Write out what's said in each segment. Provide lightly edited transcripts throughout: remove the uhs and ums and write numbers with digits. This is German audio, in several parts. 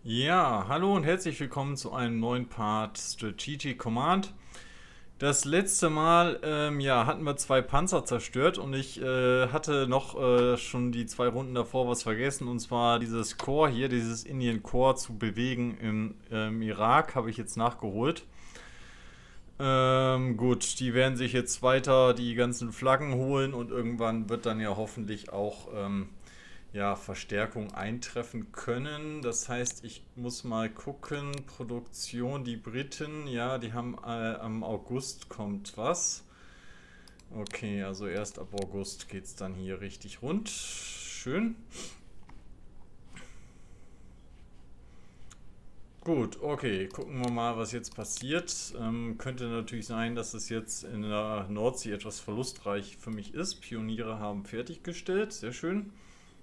Ja, hallo und herzlich willkommen zu einem neuen Part Strategic Command. Das letzte Mal, ja, hatten wir zwei Panzer zerstört und ich hatte noch schon die zwei Runden davor was vergessen, und zwar dieses Korps hier, dieses Indian Korps zu bewegen im Irak, habe ich jetzt nachgeholt. Gut, die werden sich jetzt weiter die ganzen Flaggen holen und irgendwann wird dann ja hoffentlich auch ja, Verstärkung eintreffen können. Das heißt, ich muss mal gucken. Produktion, die Briten, ja, die haben am August kommt was. Okay, also erst ab August geht es dann hier richtig rund. Schön. Gut, okay, gucken wir mal, was jetzt passiert. Könnte natürlich sein, dass es jetzt in der Nordsee etwas verlustreich für mich ist. Pioniere haben fertiggestellt, sehr schön.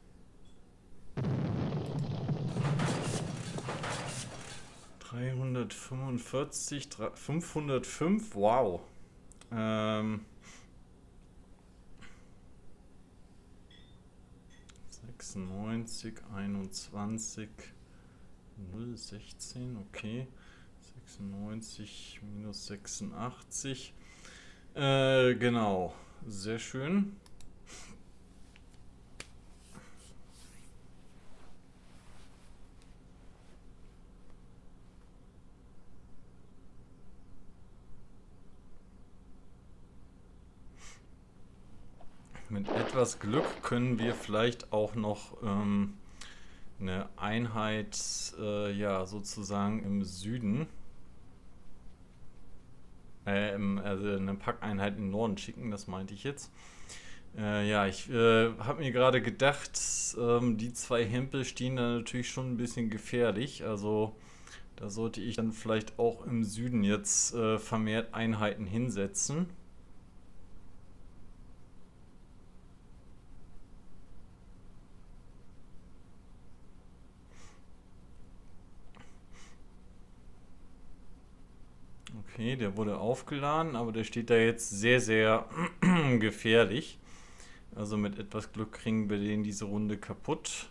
345, 505, wow. Ähm, 96, 21, 016, okay. 96 minus 86. Genau, sehr schön. Mit etwas Glück können wir vielleicht auch noch eine Einheit, ja, sozusagen im Süden, also eine Packeinheit im Norden schicken, das meinte ich jetzt. Ja, ich habe mir gerade gedacht, die zwei Hempel stehen da natürlich schon ein bisschen gefährlich. Also da sollte ich dann vielleicht auch im Süden jetzt vermehrt Einheiten hinsetzen. Okay, der wurde aufgeladen, aber der steht da jetzt sehr, sehr gefährlich. Also mit etwas Glück kriegen wir den diese Runde kaputt.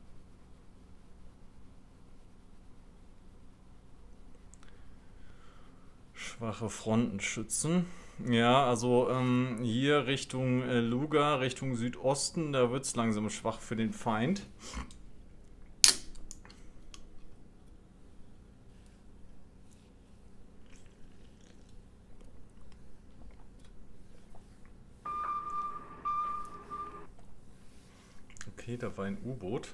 Schwache Fronten schützen. Ja, also hier Richtung Luga, Richtung Südosten, da wird es langsam schwach für den Feind. Okay, da war ein U-Boot.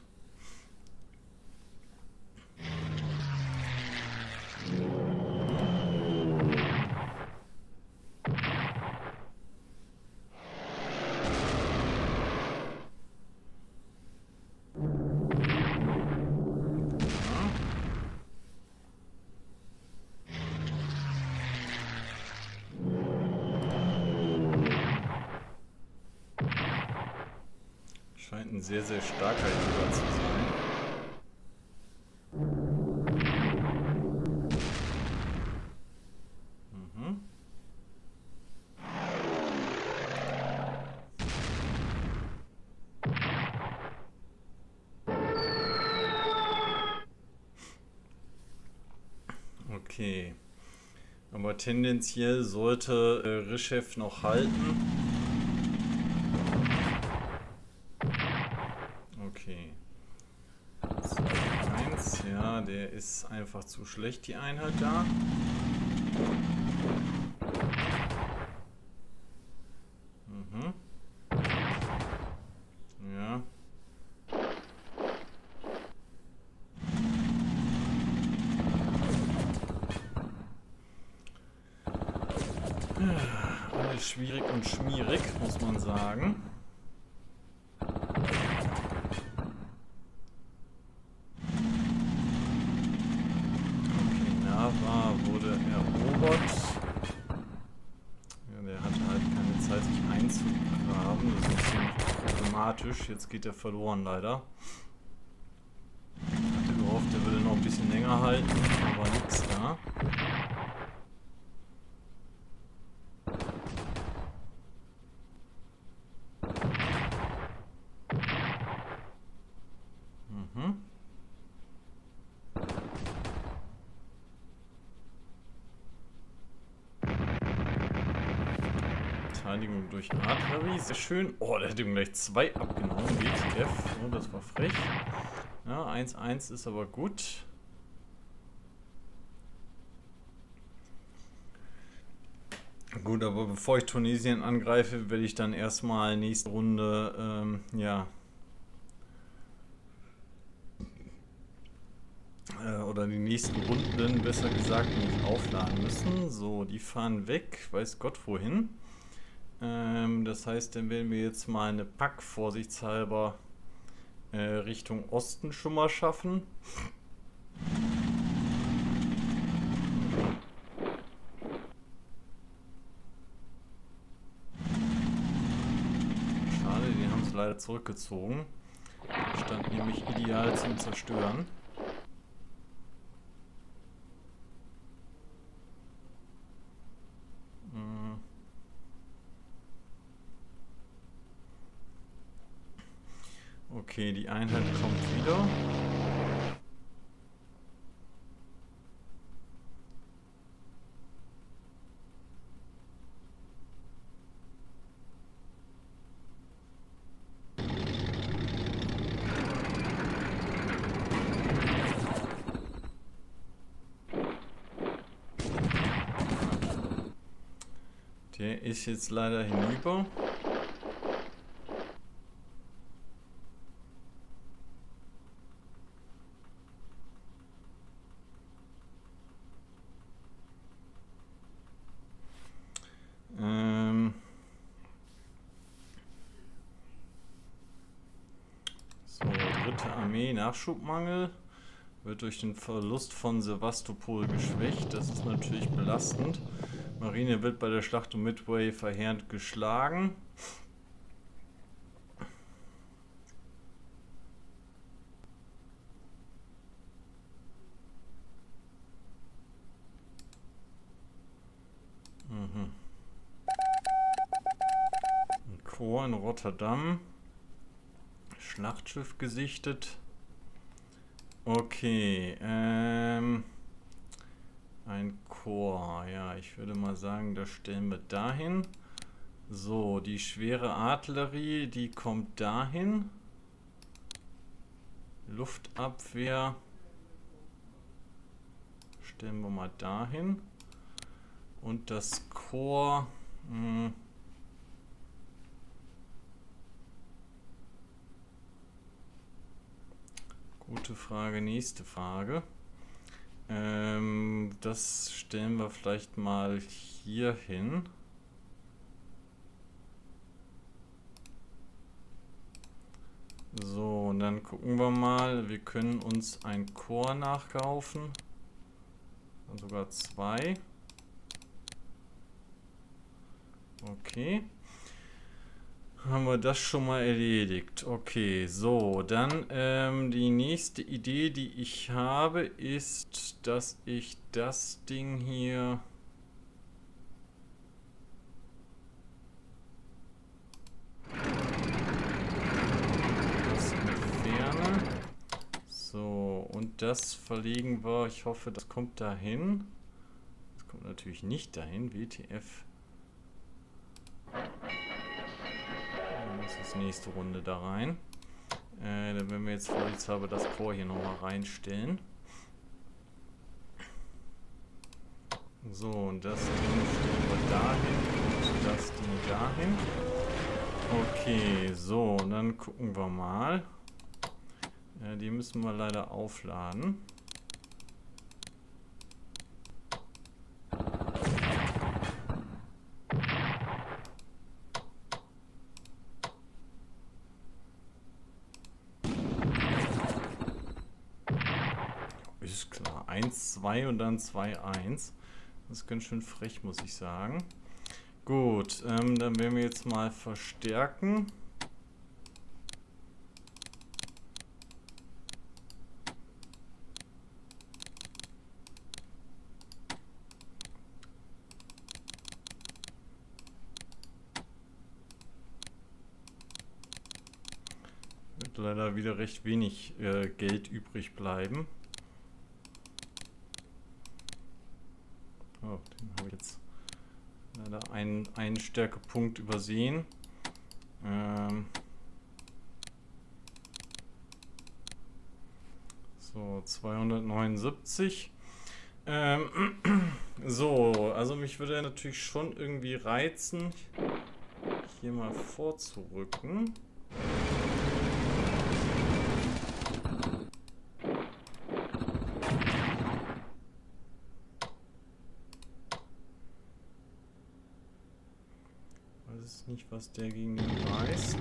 Scheint ein sehr, sehr starker Jäger zu sein. Mhm. Okay. Aber tendenziell sollte Rischev noch halten. Okay. 1, ja, der ist einfach zu schlecht, die Einheit da. Mhm. Ja. Alles schwierig und schmierig, muss man sagen. Okay, Nava wurde erobert. Ja, der hatte halt keine Zeit, sich einzugraben. Das ist ziemlich problematisch. Jetzt geht er verloren, leider. Ich hatte gehofft, er würde noch ein bisschen länger halten, aber nichts da. Mhm. Verteidigung durch Artillerie. Sehr schön. Oh, der hat ihm gleich 2 abgenommen. WTF. Oh, das war frech. Ja, 1-1 ist aber gut. Gut, aber bevor ich Tunesien angreife, werde ich dann erstmal nächste Runde, ja, oder die nächsten Runden, besser gesagt, nicht aufladen müssen. So, die fahren weg, weiß Gott wohin. Das heißt, dann werden wir jetzt mal eine Pack vorsichtshalber Richtung Osten schon mal schaffen. Schade, den haben sie leider zurückgezogen. Stand nämlich ideal zum Zerstören. Okay, die Einheit kommt wieder. Der ist jetzt leider hinüber. So, dritte Armee, Nachschubmangel. Wird durch den Verlust von Sevastopol geschwächt. Das ist natürlich belastend. Marine wird bei der Schlacht um Midway verheerend geschlagen. Ein Korps in Rotterdam. Schlachtschiff gesichtet. Okay, ein Korps. Ja, ich würde mal sagen, das stellen wir dahin. So, die schwere Artillerie, die kommt dahin. Luftabwehr stellen wir mal dahin. Und das Korps... Gute Frage, nächste Frage. Das stellen wir vielleicht mal hier hin. So, und dann gucken wir mal. Wir können uns ein Korps nachkaufen. Dann sogar 2. Okay. Haben wir das schon mal erledigt. Okay, so, dann die nächste Idee, die ich habe, ist, dass ich das Ding hier... Das entferne. So, und das verlegen wir. Ich hoffe, das kommt dahin. Das kommt natürlich nicht dahin. WTF. Das ist nächste Runde da rein. Dann werden wir jetzt vorsichtshalber das Korps hier nochmal reinstellen. So, und das Ding stellen wir dahin und das Ding dahin. Okay, so, und dann gucken wir mal. Die müssen wir leider aufladen. Ist klar. 1, 2 und dann 2, 1. Das ist ganz schön frech, muss ich sagen. Gut, dann werden wir jetzt mal verstärken. Wird leider wieder recht wenig Geld übrig bleiben. Oh, den habe ich jetzt Leider einen Stärkepunkt übersehen. So, 279. So, also mich würde natürlich schon irgendwie reizen, hier mal vorzurücken. Weiß nicht, was der gegen ihn reißt.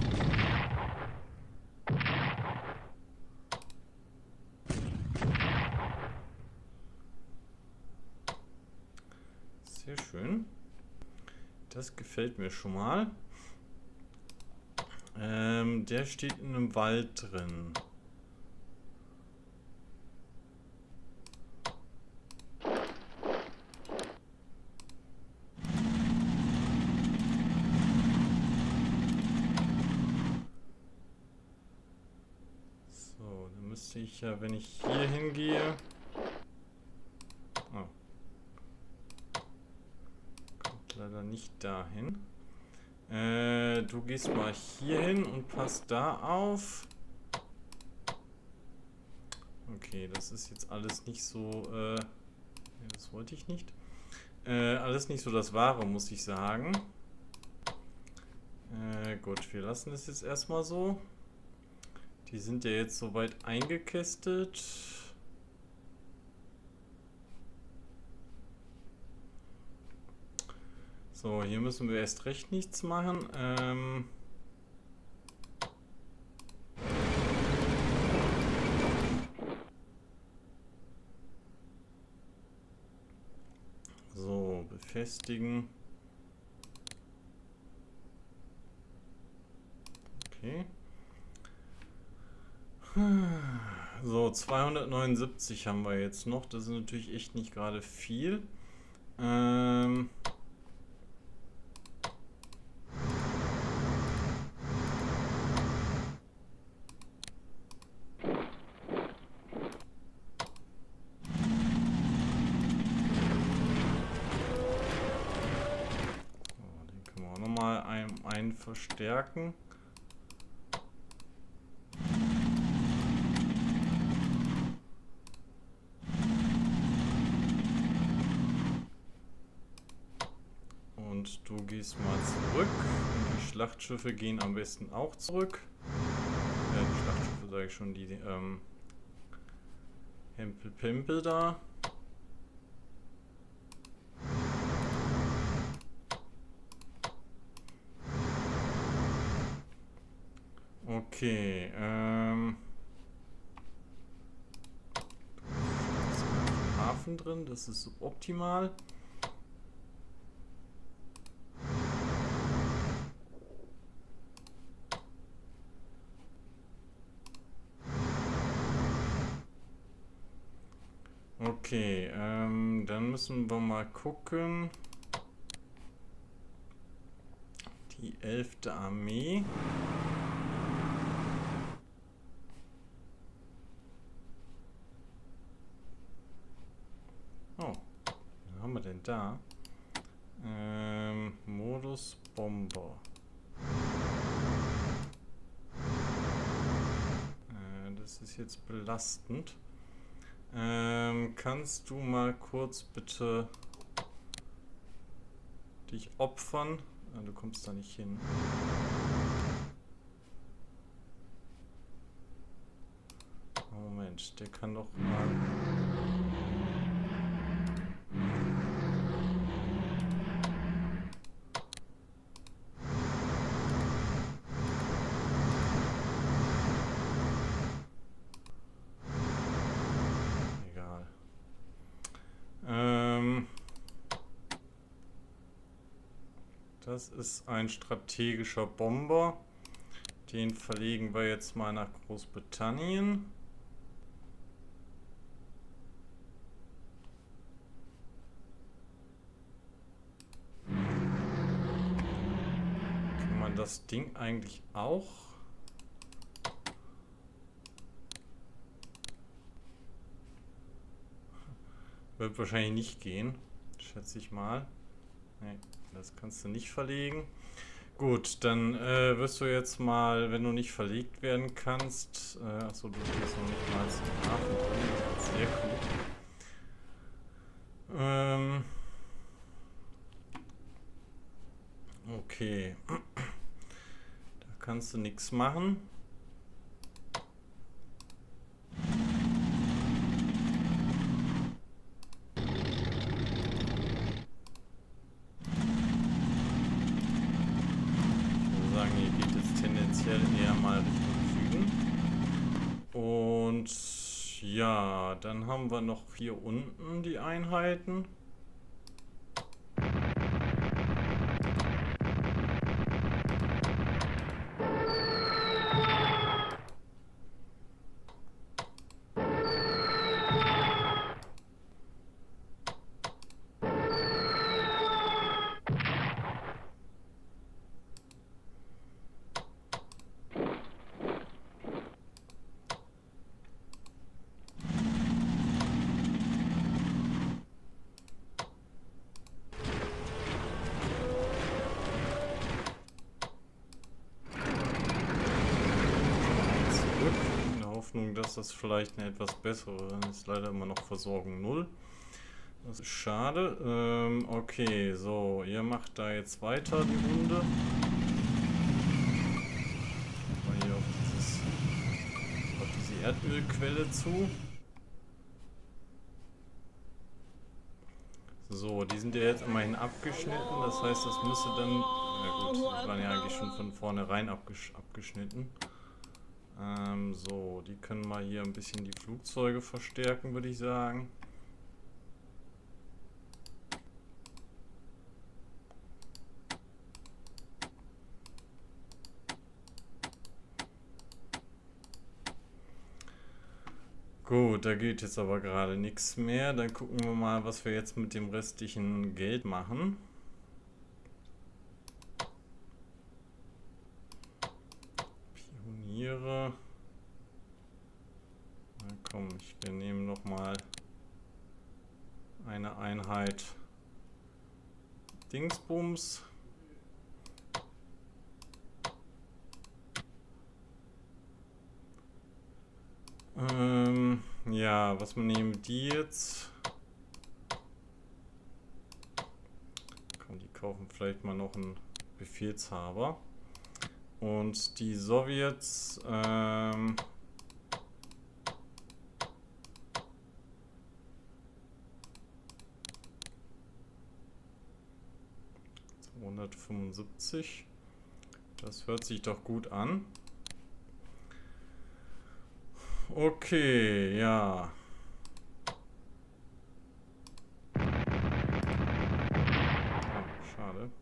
Sehr schön. Das gefällt mir schon mal. Der steht in einem Wald drin. So, dann müsste ich ja, wenn ich hier hingehe... Oh. Kommt leider nicht dahin. Du gehst mal hier hin und passt da auf. Okay, das ist jetzt alles nicht so... das wollte ich nicht. Alles nicht so das Wahre, muss ich sagen. Gut, wir lassen es jetzt erstmal so. Die sind ja jetzt soweit eingekästet. So, hier müssen wir erst recht nichts machen. So, befestigen. Okay. So, 279 haben wir jetzt noch. Das ist natürlich echt nicht gerade viel. Den können wir auch nochmal einen verstärken. Und du gehst mal zurück. Und die Schlachtschiffe gehen am besten auch zurück. Die Schlachtschiffe sage ich schon, die Hempel-Pempel da. Okay, du bist im Hafen drin, das ist suboptimal. Okay, dann müssen wir mal gucken. Die 11. Armee. Oh, was haben wir denn da? Modus Bomber. Das ist jetzt belastend. Kannst du mal kurz bitte dich opfern? Du kommst da nicht hin. Moment, der kann doch mal... Egal. Das ist ein strategischer Bomber. Den verlegen wir jetzt mal nach Großbritannien. Kann man das Ding eigentlich auch? Wird wahrscheinlich nicht gehen, schätze ich mal. Nee, das kannst du nicht verlegen. Gut, dann wirst du jetzt mal, wenn du nicht verlegt werden kannst, achso, du stehst noch nicht mal im Hafen drin, das ist sehr cool. Okay, da kannst du nichts machen. Eher mal Richtung Süden. Und ja, dann haben wir noch hier unten die Einheiten. Dass das vielleicht eine etwas bessere, dann ist leider immer noch Versorgung 0. Das ist schade. Okay, so, ihr macht da jetzt weiter die Runde. Mal hier auf diese Erdölquelle zu. So, die sind ja jetzt immerhin abgeschnitten, das heißt, das müsste dann, na gut, die waren ja eigentlich schon von vornherein abgeschnitten. So, die können mal hier ein bisschen die Flugzeuge verstärken, würde ich sagen. Gut, da geht jetzt aber gerade nichts mehr. Dann gucken wir mal, was wir jetzt mit dem restlichen Geld machen. Pioniere. Na komm, wir nehmen noch mal eine Einheit Dingsbums. Ja, was nehmen die jetzt? Komm, die kaufen vielleicht mal noch einen Befehlshaber. Und die Sowjets, 275. Das hört sich doch gut an. Okay, ja. Oh, schade.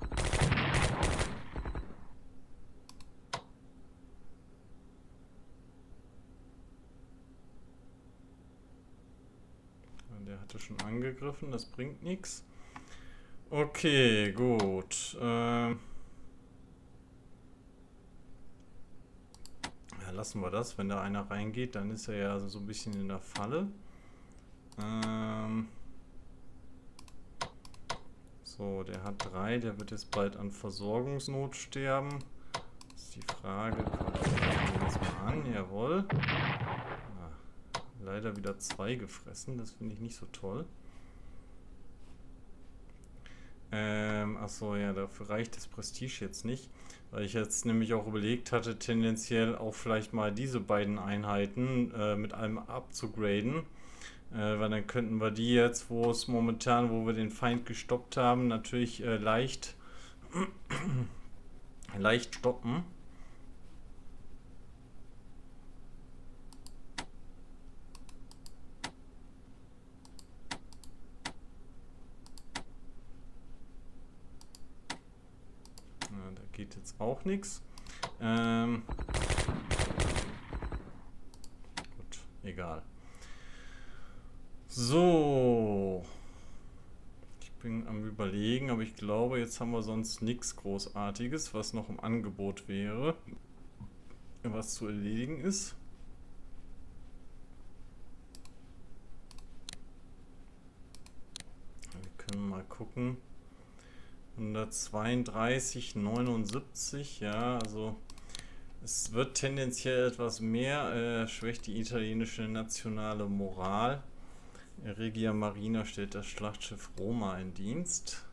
Der hatte schon angegriffen, das bringt nichts. Okay, gut. Ja, lassen wir das. Wenn da einer reingeht, dann ist er ja so ein bisschen in der Falle. So, der hat 3, der wird jetzt bald an Versorgungsnot sterben. Das ist die Frage, gucken wir das mal an, jawohl. Ah, leider wieder 2 gefressen, das finde ich nicht so toll. Achso, ja, dafür reicht das Prestige jetzt nicht, weil ich jetzt nämlich auch überlegt hatte, tendenziell auch vielleicht mal diese beiden Einheiten mit allem abzugraden. Weil dann könnten wir die jetzt, wo wir den Feind gestoppt haben, natürlich leicht stoppen. Ja, da geht jetzt auch nichts. Gut, egal. So, ich bin am Überlegen, aber ich glaube, jetzt haben wir sonst nichts Großartiges, was noch im Angebot wäre, was zu erledigen ist. Wir können mal gucken. 132, 79, ja, also es wird tendenziell etwas mehr, schwächt die italienische nationale Moral. Regia Marina stellt das Schlachtschiff Roma in Dienst.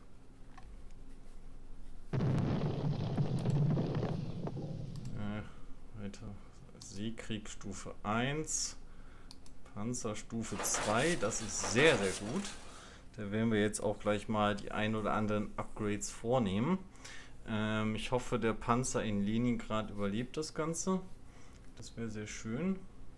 Weiter. Seekrieg Stufe 1, Panzerstufe 2, das ist sehr, sehr gut. Da werden wir jetzt auch gleich mal die ein oder anderen Upgrades vornehmen. Ich hoffe, der Panzer in Leningrad überlebt das Ganze. Das wäre sehr schön.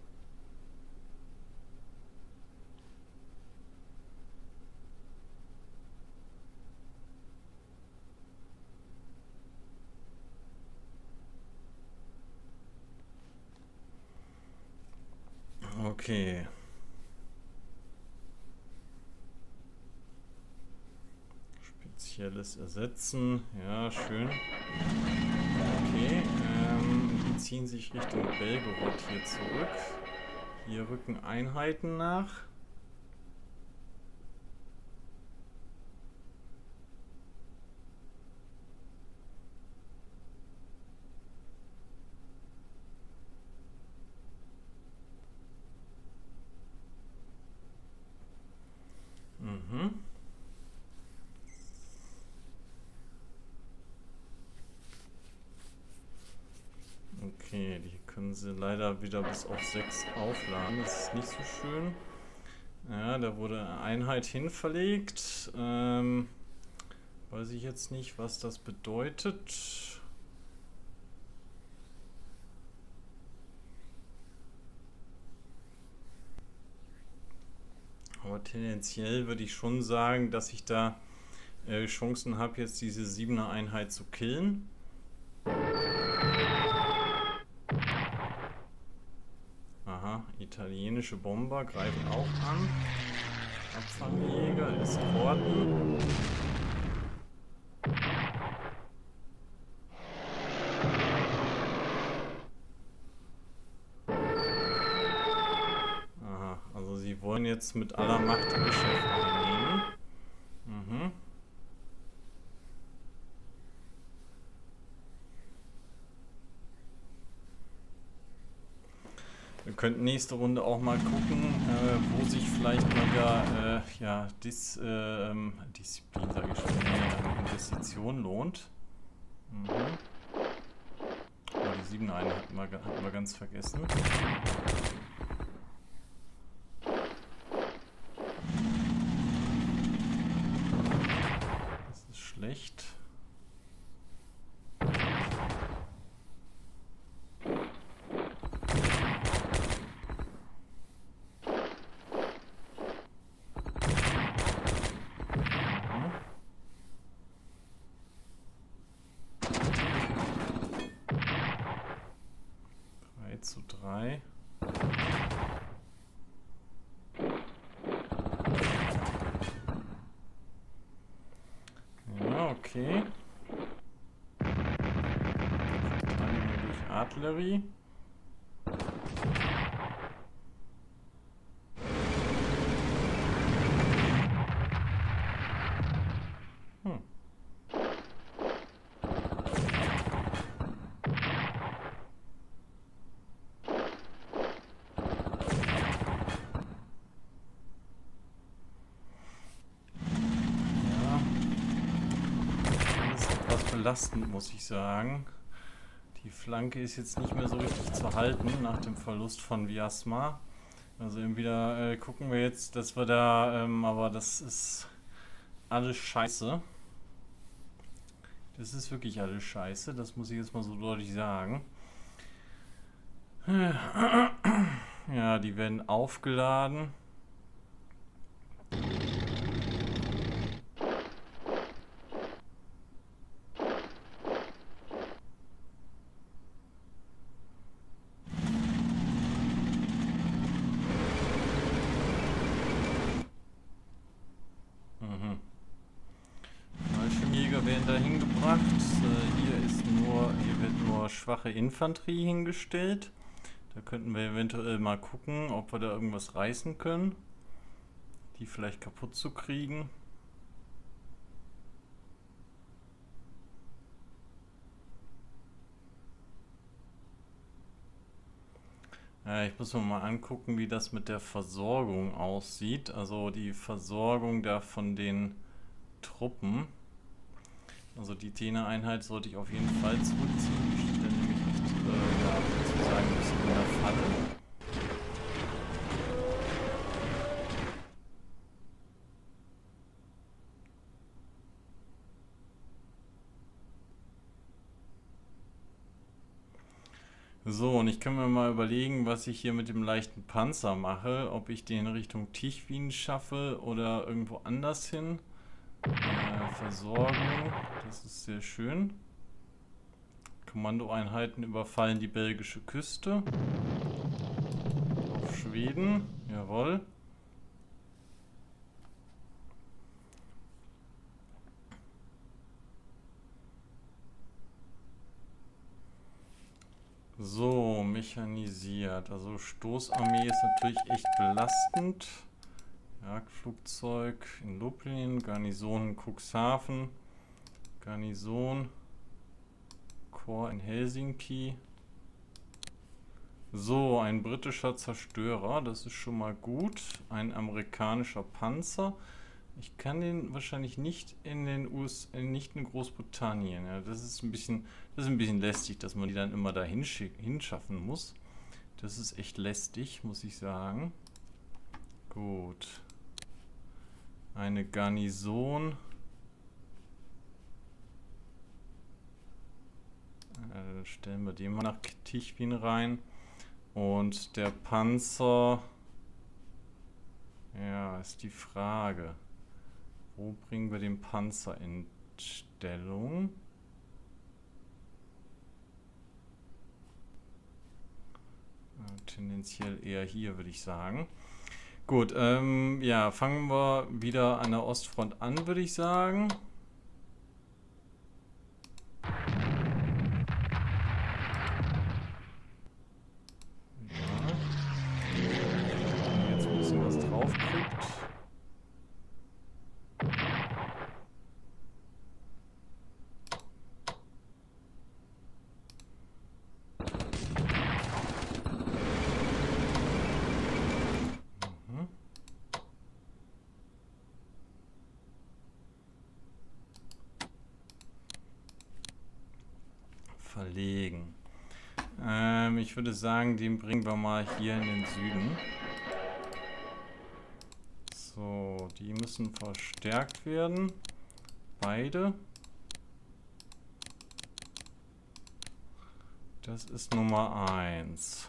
Okay. Spezielles ersetzen. Ja, schön. Okay. Die ziehen sich Richtung Belgorod hier zurück. Hier rücken Einheiten nach. Okay, die können sie leider wieder bis auf 6 aufladen. Das ist nicht so schön. Ja, da wurde eine Einheit hinverlegt. Weiß ich jetzt nicht, was das bedeutet. Aber tendenziell würde ich schon sagen, dass ich da Chancen habe, jetzt diese 7er Einheit zu killen. Aha, italienische Bomber greifen auch an. Abfangjäger, Eskorten. Aha, also sie wollen jetzt mit aller Macht die Geschäfte einnehmen. Wir könnten nächste Runde auch mal gucken, wo sich vielleicht mal wieder ja, Disziplin, sage ich schon, Investition lohnt. Oh, die 7er Einheit hatten wir ganz vergessen. Das ist schlecht. Zu 3. Ja, okay. Verteidigung durch Artillerie. Belastend, muss ich sagen. Die Flanke ist jetzt nicht mehr so richtig zu halten nach dem Verlust von Vyazma. Also entweder gucken wir jetzt, dass wir da, aber das ist alles scheiße. Das ist wirklich alles scheiße, das muss ich jetzt mal so deutlich sagen. Ja, die werden aufgeladen. Werden dahin gebracht. Hier wird nur schwache Infanterie hingestellt. Da könnten wir eventuell mal gucken, ob wir da irgendwas reißen können, die vielleicht kaputt zu kriegen. Ich muss mir mal angucken, wie das mit der Versorgung aussieht. Also die Versorgung da von den Truppen. Also die Tena-Einheit sollte ich auf jeden Fall zurückziehen. Die steht dann nämlich echt, ja, sozusagen ein bisschen in der Falle. So, und ich kann mir mal überlegen, was ich hier mit dem leichten Panzer mache. Ob ich den Richtung Tichwin schaffe oder irgendwo anders hin. Versorgung, das ist sehr schön. Kommandoeinheiten überfallen die belgische Küste. Auf Schweden, jawohl. So, mechanisiert. Also Stoßarmee ist natürlich echt belastend. Jagdflugzeug in Lublin, Garnison in Cuxhaven, Garnison, Korps in Helsinki. So, ein britischer Zerstörer, das ist schon mal gut. Ein amerikanischer Panzer. Ich kann den wahrscheinlich nicht in den nicht in Großbritannien. Ja, das ist ein bisschen lästig, dass man die dann immer da hinschaffen muss. Das ist echt lästig, muss ich sagen. Gut. Eine Garnison. Dann stellen wir den mal nach Tichwin rein. Und der Panzer. Ja, ist die Frage. Wo bringen wir den Panzer in Stellung? Tendenziell eher hier, würde ich sagen. Gut, ja, fangen wir wieder an der Ostfront an, würde ich sagen. Ja. Jetzt ein bisschen was drauf kriegt. Verlegen. Ich würde sagen, den bringen wir mal hier in den Süden. So, die müssen verstärkt werden. Beide. Das ist Nummer 1.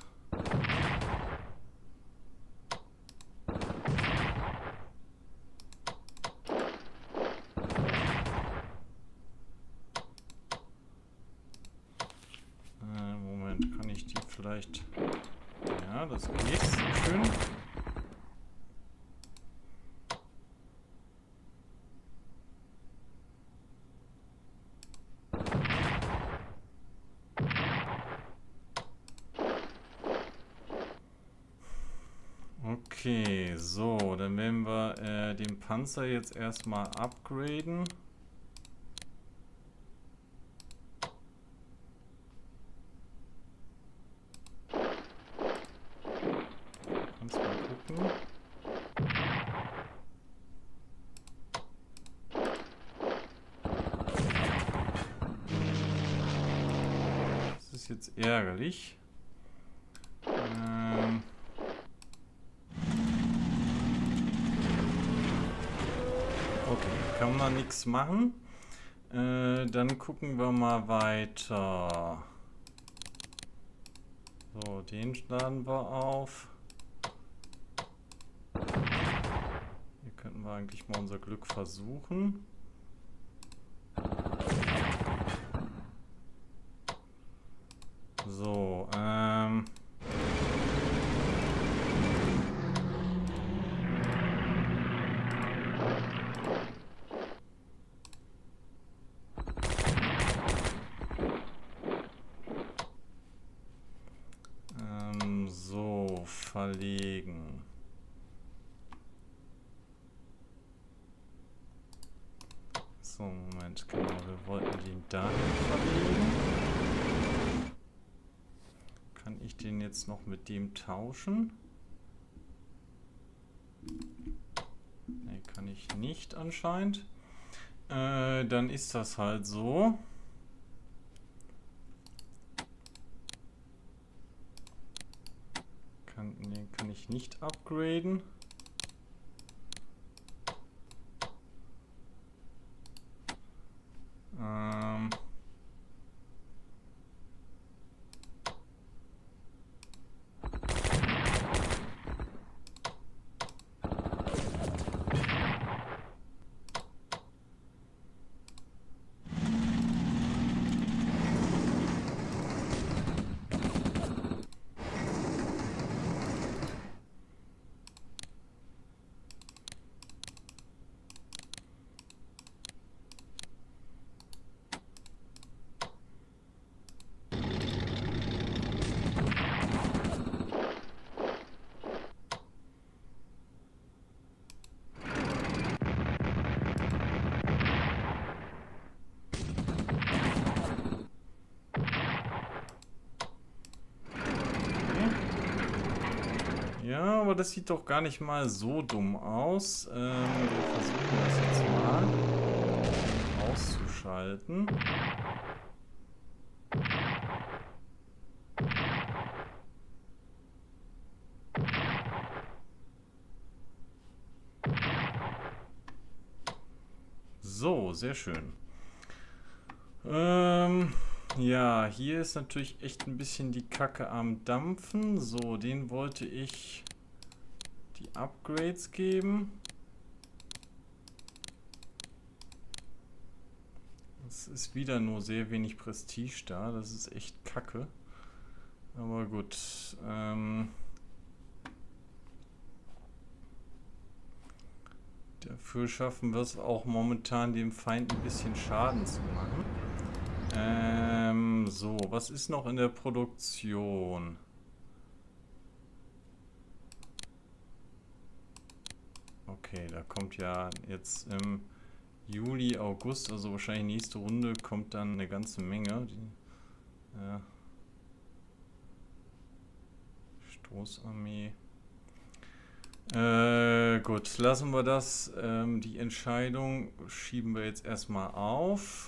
Moment, kann ich die vielleicht... Ja, das geht. Schön. Okay, so, dann werden wir den Panzer jetzt erstmal upgraden. Kannst mal gucken. Das ist jetzt ärgerlich. Okay, kann man nichts machen. Dann gucken wir mal weiter. So, den laden wir auf. Hier könnten wir eigentlich mal unser Glück versuchen. So, so, verlegen. So, Moment, genau, wir wollten den dahin verlegen. Kann ich den jetzt noch mit dem tauschen? Ne, kann ich nicht anscheinend. Dann ist das halt so. Den kann ich nicht upgraden. Ja, aber das sieht doch gar nicht mal so dumm aus. Wir versuchen das jetzt mal auszuschalten. So, sehr schön. Ja, hier ist natürlich echt ein bisschen die Kacke am Dampfen. So, den wollte ich die Upgrades geben. Es ist wieder nur sehr wenig Prestige da. Das ist echt Kacke. Aber gut. Dafür schaffen wir es auch momentan, dem Feind ein bisschen Schaden zu machen. So, was ist noch in der Produktion? Okay, da kommt ja jetzt im Juli, August, also wahrscheinlich nächste Runde, kommt dann eine ganze Menge. Stoßarmee. Gut, lassen wir das. Die Entscheidung schieben wir jetzt erstmal auf.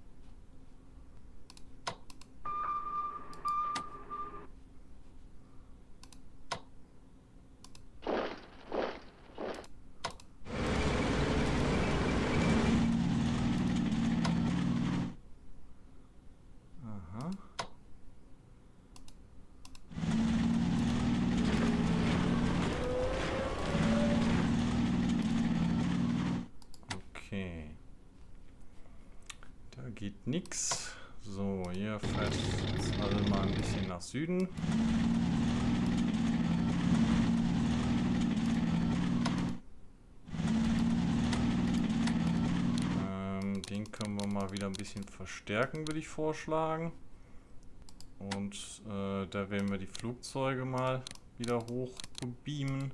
Geht nix. So, hier fährt jetzt alle mal ein bisschen nach Süden. Den können wir mal wieder ein bisschen verstärken, würde ich vorschlagen. Und da werden wir die Flugzeuge mal wieder hoch beamen.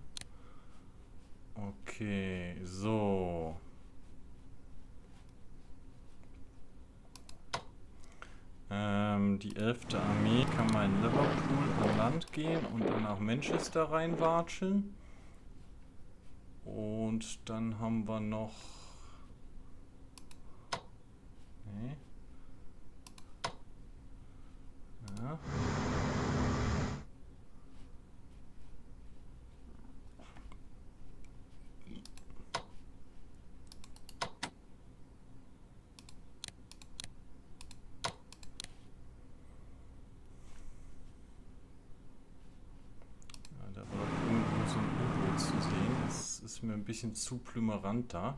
Okay, so. Die 11. Armee kann mal in Liverpool an Land gehen und dann nach Manchester reinwatscheln. Und dann haben wir noch... Nee. Ja. Ist mir ein bisschen zu plümerant da.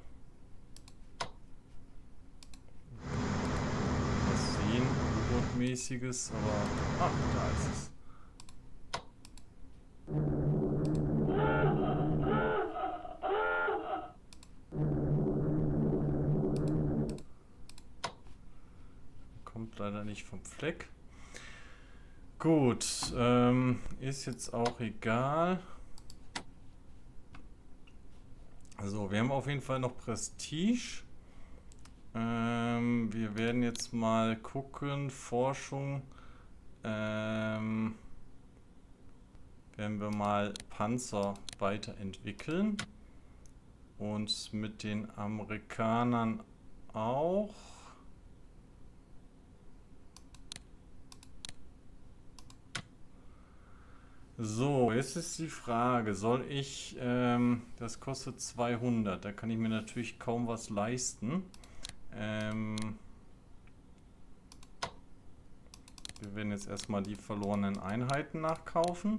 Was sehen, U-Boot-mäßiges, aber... Ach, da ist es. Kommt leider nicht vom Fleck. Gut, ist jetzt auch egal. Also, wir haben auf jeden Fall noch Prestige. Wir werden jetzt mal gucken, Forschung. werden wir mal Panzer weiterentwickeln. Und mit den Amerikanern auch. So, jetzt ist die Frage, soll ich, das kostet 200, da kann ich mir natürlich kaum was leisten. Wir werden jetzt erstmal die verlorenen Einheiten nachkaufen.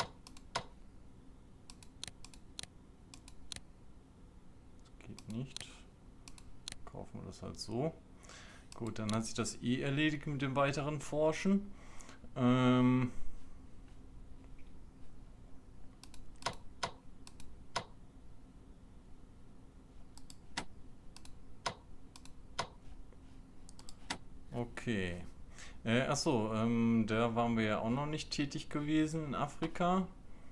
Das geht nicht. Kaufen wir das halt so. Gut, dann hat sich das eh erledigt mit dem weiteren Forschen. Okay. Achso, da waren wir ja auch noch nicht tätig gewesen in Afrika.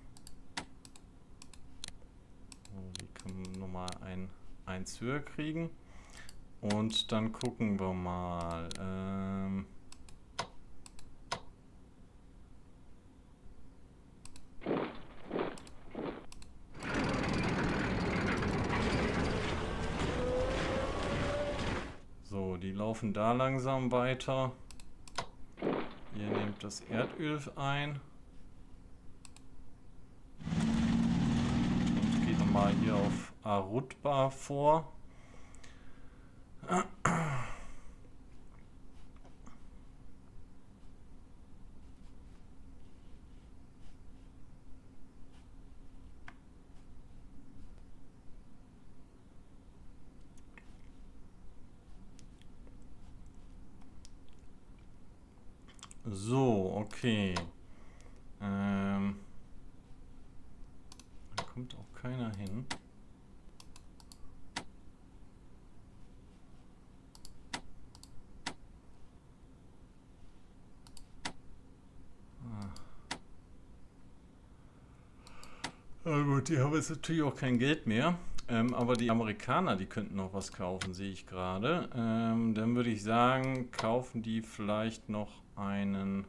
Die können wir nochmal eins höher kriegen. Und dann gucken wir mal. So, die laufen da langsam weiter. Ihr nehmt das Erdöl ein. Und geht nochmal hier auf Arutba vor. So, okay. Da kommt auch keiner hin. Na gut, die haben jetzt natürlich auch kein Geld mehr. Aber die Amerikaner, die könnten noch was kaufen, sehe ich gerade. Dann würde ich sagen, kaufen die vielleicht noch einen...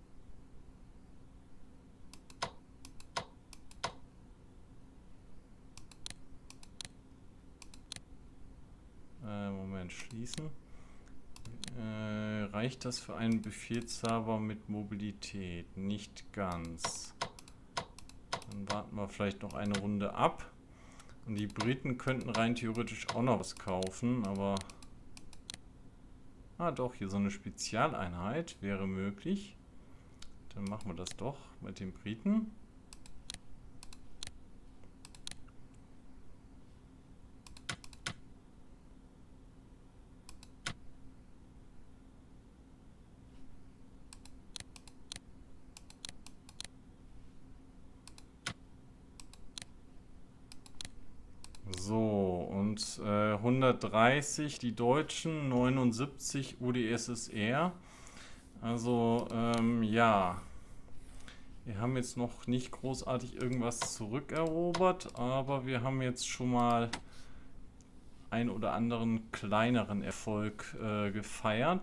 Moment, schließen. Reicht das für einen Befehlshaber mit Mobilität? Nicht ganz. Dann warten wir vielleicht noch eine Runde ab. Und die Briten könnten rein theoretisch auch noch was kaufen, aber... Ah doch, hier so eine Spezialeinheit wäre möglich. Dann machen wir das doch mit den Briten. So, und 130 die Deutschen, 79 UdSSR. Also, ja. Wir haben jetzt noch nicht großartig irgendwas zurückerobert, aber wir haben jetzt schon mal einen oder anderen kleineren Erfolg gefeiert.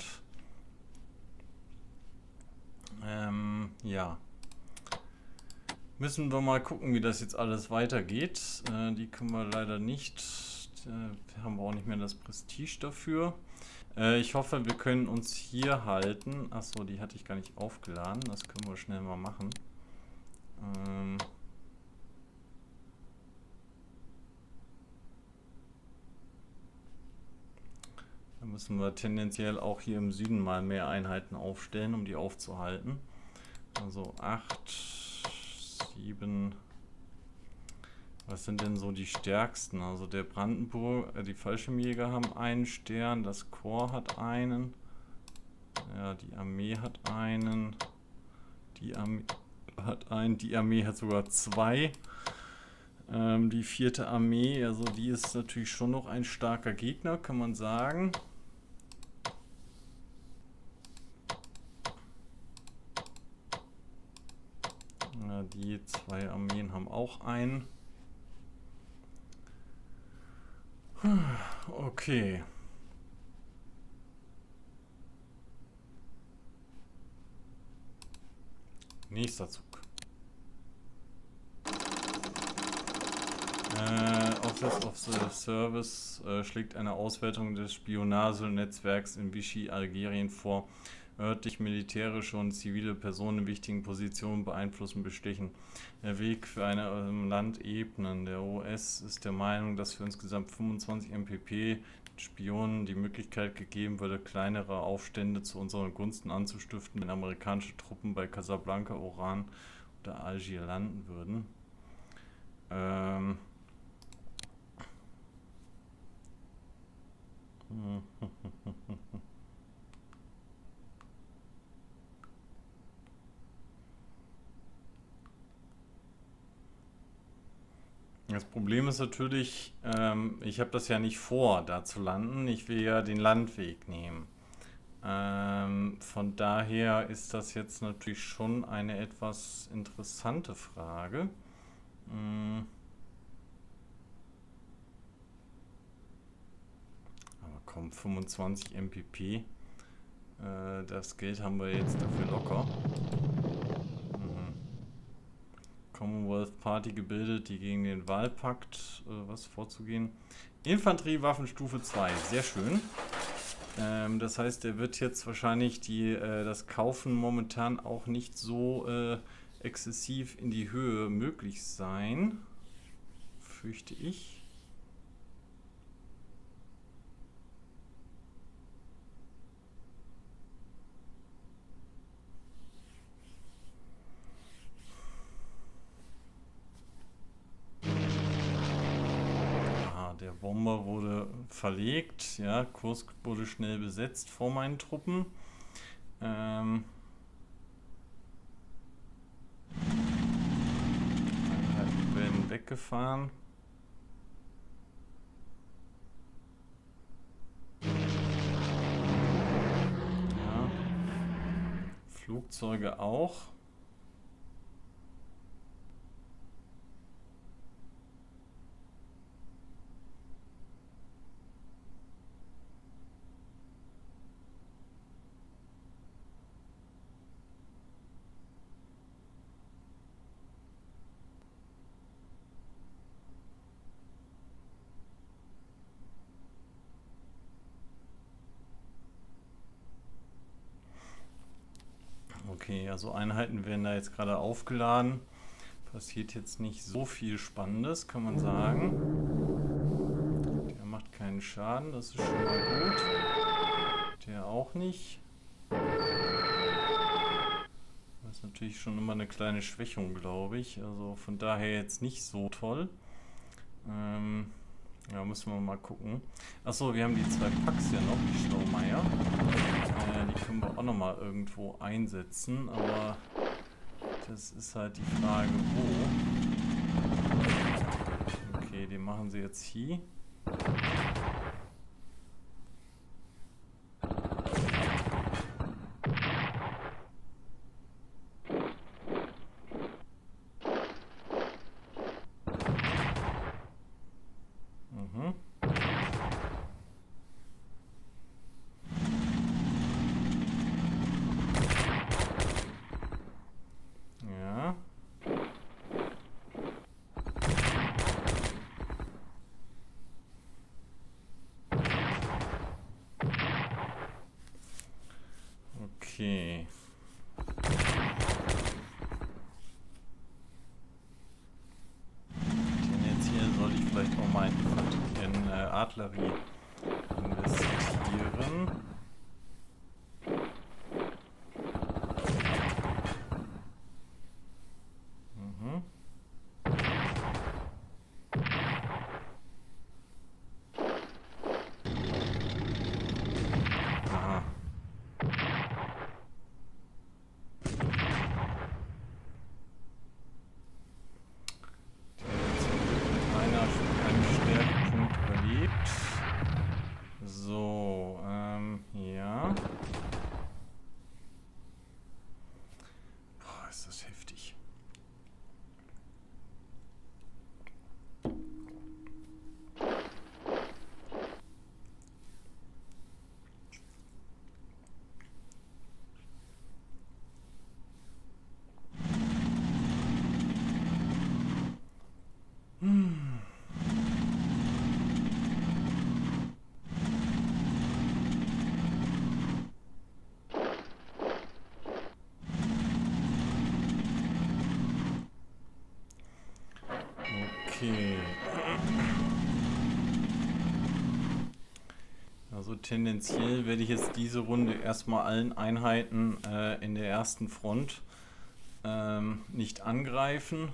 Ja. Müssen wir mal gucken, wie das jetzt alles weitergeht. Die können wir leider nicht. Haben wir auch nicht mehr das Prestige dafür. Ich hoffe, wir können uns hier halten. Achso, die hatte ich gar nicht aufgeladen. Das können wir schnell mal machen. Dann müssen wir tendenziell auch hier im Süden mal mehr Einheiten aufstellen, um die aufzuhalten. Also 8, 7. Was sind denn so die stärksten? Also der Brandenburg, die Fallschirmjäger haben einen Stern, das Korps hat einen. Ja, die Armee hat einen. Die Armee hat einen. Die Armee hat sogar 2. Die 4. Armee, also die ist natürlich schon noch ein starker Gegner, kann man sagen. Ja, die 2 Armeen haben auch einen. Okay. Nächster Zug. Office of the Service schlägt eine Auswertung des Spionagenetzwerks in Vichy, Algerien vor. Örtlich militärische und zivile Personen in wichtigen Positionen beeinflussen, bestechen. Der Weg für eine Land ebnen. Der OS ist der Meinung, dass für insgesamt 25 MPP Spionen die Möglichkeit gegeben würde, kleinere Aufstände zu unseren Gunsten anzustiften, wenn amerikanische Truppen bei Casablanca, Oran oder Algier landen würden. Das Problem ist natürlich, ich habe das ja nicht vor, da zu landen. Ich will ja den Landweg nehmen. Von daher ist das jetzt natürlich schon eine etwas interessante Frage. Aber komm, 25 MPP. Das Geld haben wir jetzt dafür locker. Commonwealth Party gebildet, die gegen den Wahlpakt was vorzugehen. Infanteriewaffenstufe 2, sehr schön. Das heißt, er wird jetzt wahrscheinlich das Kaufen momentan auch nicht so exzessiv in die Höhe möglich sein, fürchte ich. Der Bomber wurde verlegt, ja, Kursk wurde schnell besetzt vor meinen Truppen. Einheiten werden weggefahren. Ja. Flugzeuge auch. Okay, also Einheiten werden da jetzt gerade aufgeladen. Passiert jetzt nicht so viel Spannendes, kann man sagen. Der macht keinen Schaden, das ist schon mal gut. Der auch nicht. Das ist natürlich schon immer eine kleine Schwächung, glaube ich. Also von daher jetzt nicht so toll. Ja, müssen wir mal gucken. Achso, wir haben die 2 Packs hier noch, die Schlaumeier. Die können wir auch nochmal irgendwo einsetzen, aber das ist halt die Frage, wo. Okay, den machen sie jetzt hier. Okay. Tendenziell soll ich vielleicht auch mal in Artillerie investieren. Also tendenziell werde ich jetzt diese Runde erstmal allen Einheiten in der ersten Front nicht angreifen,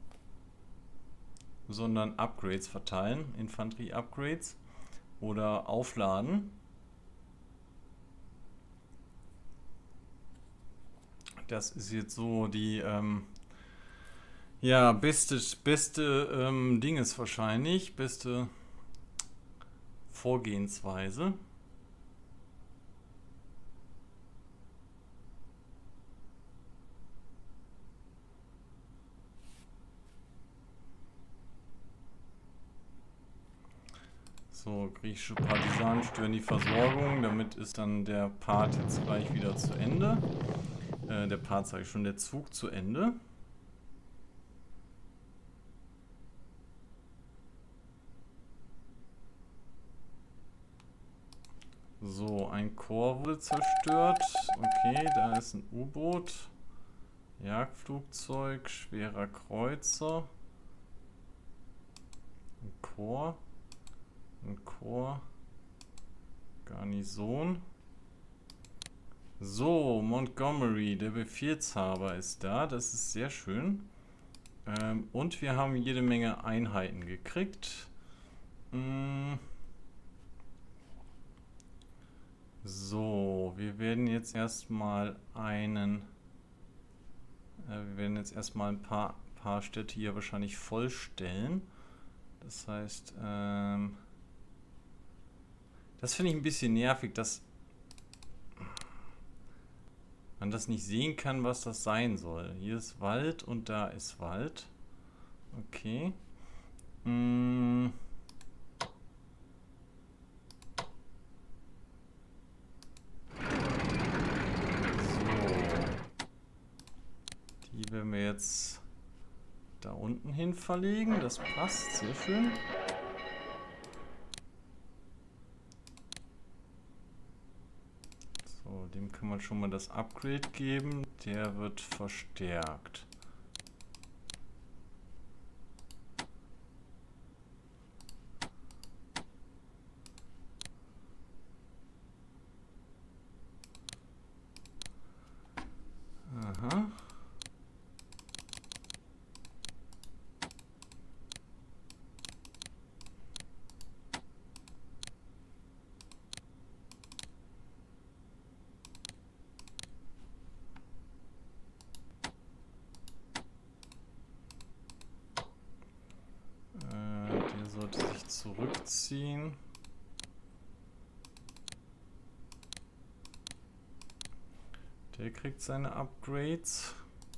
sondern Upgrades verteilen, Infanterie-Upgrades oder aufladen. Das ist jetzt so die ja, beste Dinges wahrscheinlich, beste Vorgehensweise. So, griechische Partisanen stören die Versorgung. Damit ist dann der Part jetzt gleich wieder zu Ende. Der Part, sage ich schon, der Zug zu Ende. So, ein Korps wurde zerstört. Okay, da ist ein U-Boot. Jagdflugzeug, schwerer Kreuzer. Ein Korps. Ein Korps. Garnison. So, Montgomery, der Befehlshaber ist da. Das ist sehr schön. Und wir haben jede Menge Einheiten gekriegt. So, wir werden jetzt erstmal ein paar Städte hier wahrscheinlich vollstellen. Das heißt, das finde ich ein bisschen nervig, dass man das nicht sehen kann, was das sein soll. Hier ist Wald und da ist Wald. Okay. Die werden wir jetzt da unten hin verlegen. Das passt, sehr schön. So, dem kann man schon mal das Upgrade geben. Der wird verstärkt. Aha. Der sollte sich zurückziehen. Der kriegt seine Upgrades.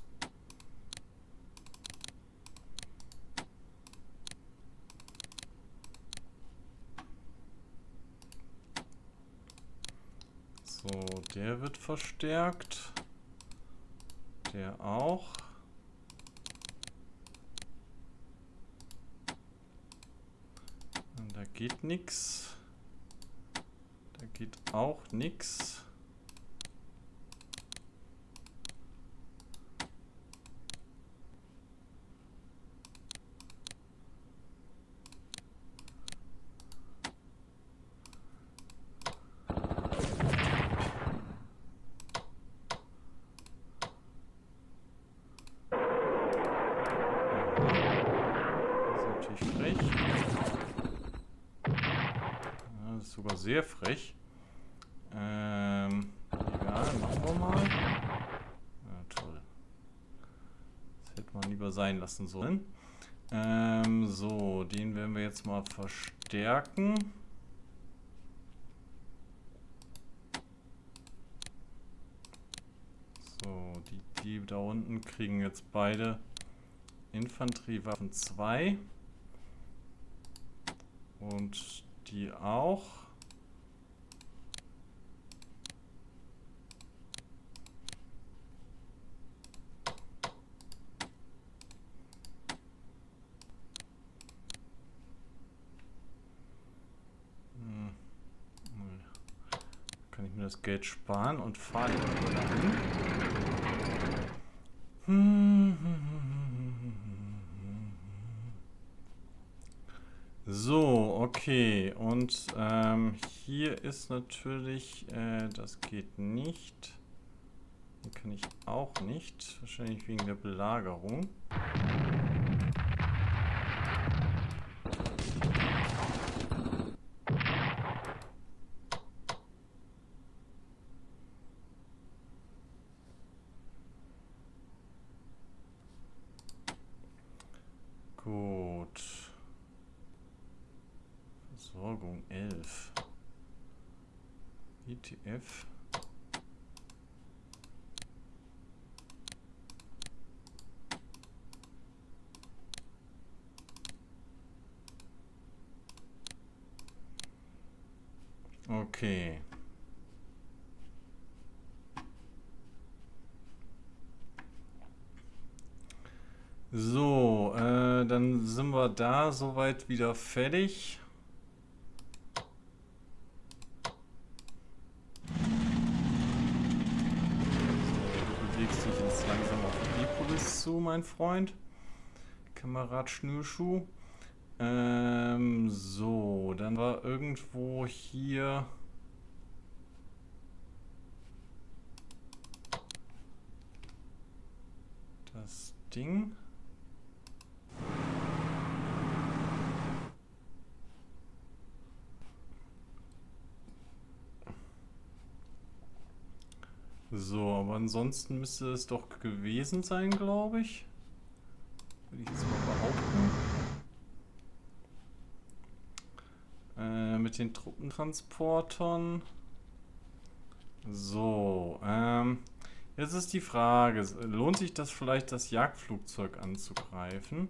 So, der wird verstärkt. Der auch. Und da geht nichts. Da geht auch nichts. Sogar sehr frech. Egal, machen wir mal. Ja, toll. Das hätte man lieber sein lassen sollen. So, den werden wir jetzt mal verstärken. So, die da unten kriegen jetzt beide Infanteriewaffen 2. Und die auch. Kann ich mir das Geld sparen und fahre dahin. So, okay. Und hier ist natürlich, das geht nicht. Hier kann ich auch nicht. Wahrscheinlich wegen der Belagerung. Gut. Versorgung 11. ETF. Okay. So, dann sind wir da soweit wieder fertig. Du bewegst dich jetzt langsam auf Tripolis zu, mein Freund. Kamerad Schnürschuh. So, dann war irgendwo hier das Ding. So, aber ansonsten müsste es doch gewesen sein, glaube ich. Würde ich jetzt mal behaupten. Mit den Truppentransportern. So, jetzt ist die Frage, lohnt sich das vielleicht, das Jagdflugzeug anzugreifen?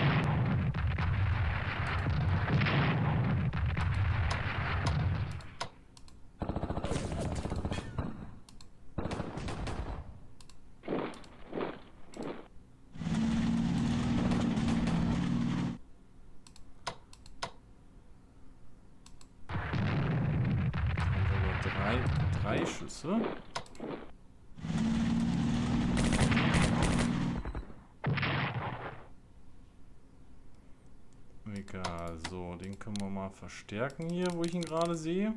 Drei Schüsse. Egal, so, den können wir mal verstärken hier, wo ich ihn gerade sehe.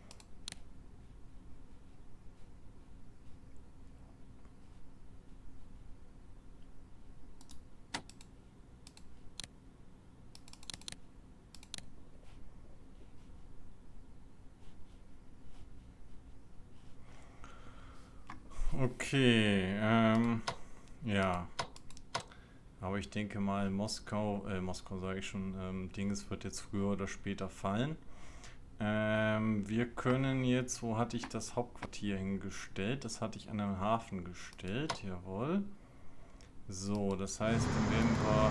Okay, ja. Aber ich denke mal, Moskau sage ich schon, Dinges wird jetzt früher oder später fallen. Wir können jetzt, wo hatte ich das Hauptquartier hingestellt? Das hatte ich an den Hafen gestellt, jawohl. So, das heißt, dann werden wir...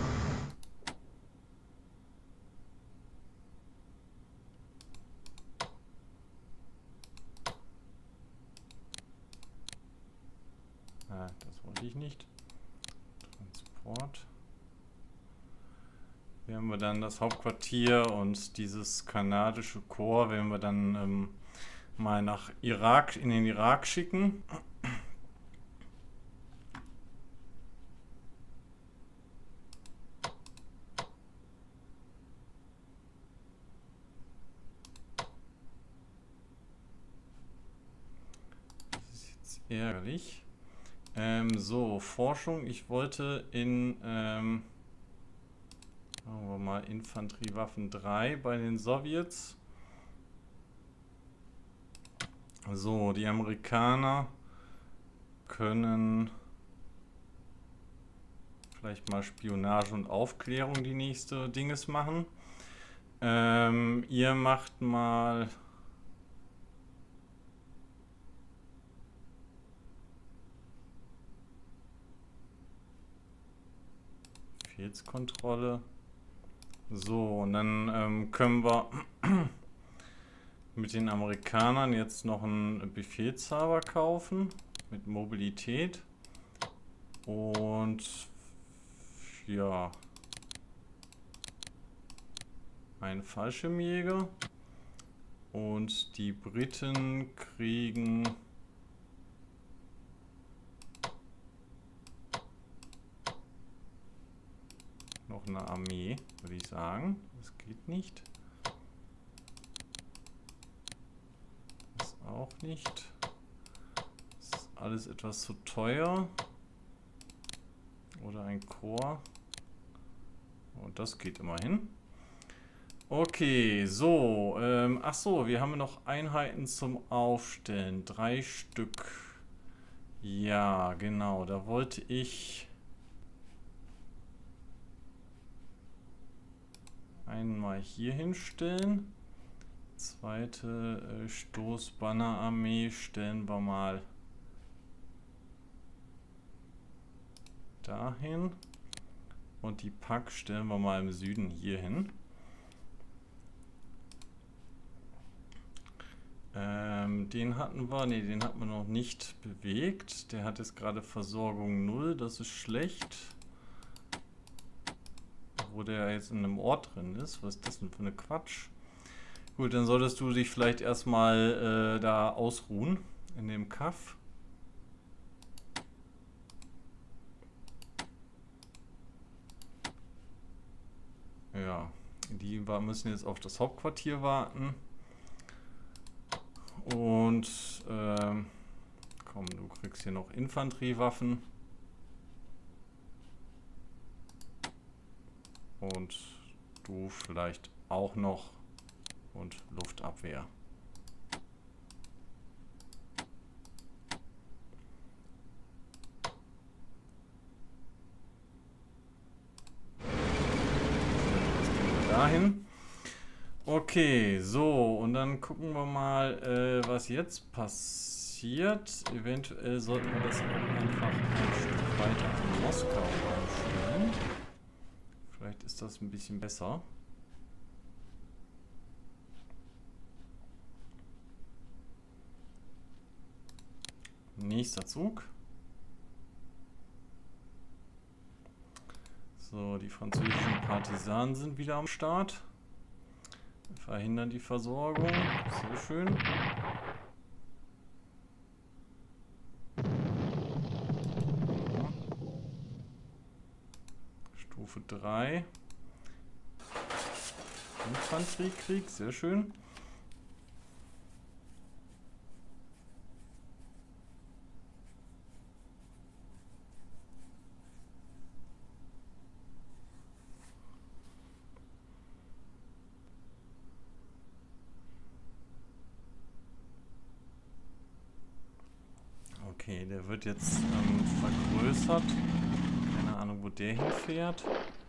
das wollte ich nicht. Transport. Werden wir dann das Hauptquartier und dieses kanadische Korps werden wir dann mal nach Irak, in den Irak schicken. Das ist jetzt ärgerlich. So, Forschung. Ich wollte in, sagen wir mal, Infanteriewaffen 3 bei den Sowjets. So, die Amerikaner können vielleicht mal Spionage und Aufklärung die nächste Dinges machen. Ihr macht mal... Befehlskontrolle. So, und dann können wir mit den Amerikanern jetzt noch einen Befehlshaber kaufen mit Mobilität und ja, einen Fallschirmjäger, und die Briten kriegen noch eine Armee, würde ich sagen. Das geht nicht. Das auch nicht. Das ist alles etwas zu teuer. Oder ein Chor. Und das geht immerhin. Okay, so. Ach so, wir haben noch Einheiten zum Aufstellen. 3 Stück. Ja, genau. Da wollte ich einmal hier hinstellen. Zweite Stoßbannerarmee stellen wir mal dahin. Und die Pack stellen wir mal im Süden hier hin. Den hatten wir noch nicht bewegt. Der hat jetzt gerade Versorgung 0, das ist schlecht. Wo der jetzt in einem Ort drin ist. Was ist das denn für eine Quatsch? Gut, dann solltest du dich vielleicht erstmal da ausruhen in dem Kaff. Ja, die müssen jetzt auf das Hauptquartier warten. Und komm, du kriegst hier noch Infanteriewaffen. Und du vielleicht auch noch. Und Luftabwehr. Dahin. Okay, so, und dann gucken wir mal, was jetzt passiert. Eventuell sollten wir das auch einfach ein Stück weiter in Moskau aufstellen. Vielleicht ist das ein bisschen besser. Nächster Zug. So, die französischen Partisanen sind wieder am Start. Verhindern die Versorgung. Sehr schön. Stufe 3. Infanteriekrieg, sehr schön. Okay, der wird jetzt vergrößert. Keine Ahnung, wo der hinfährt.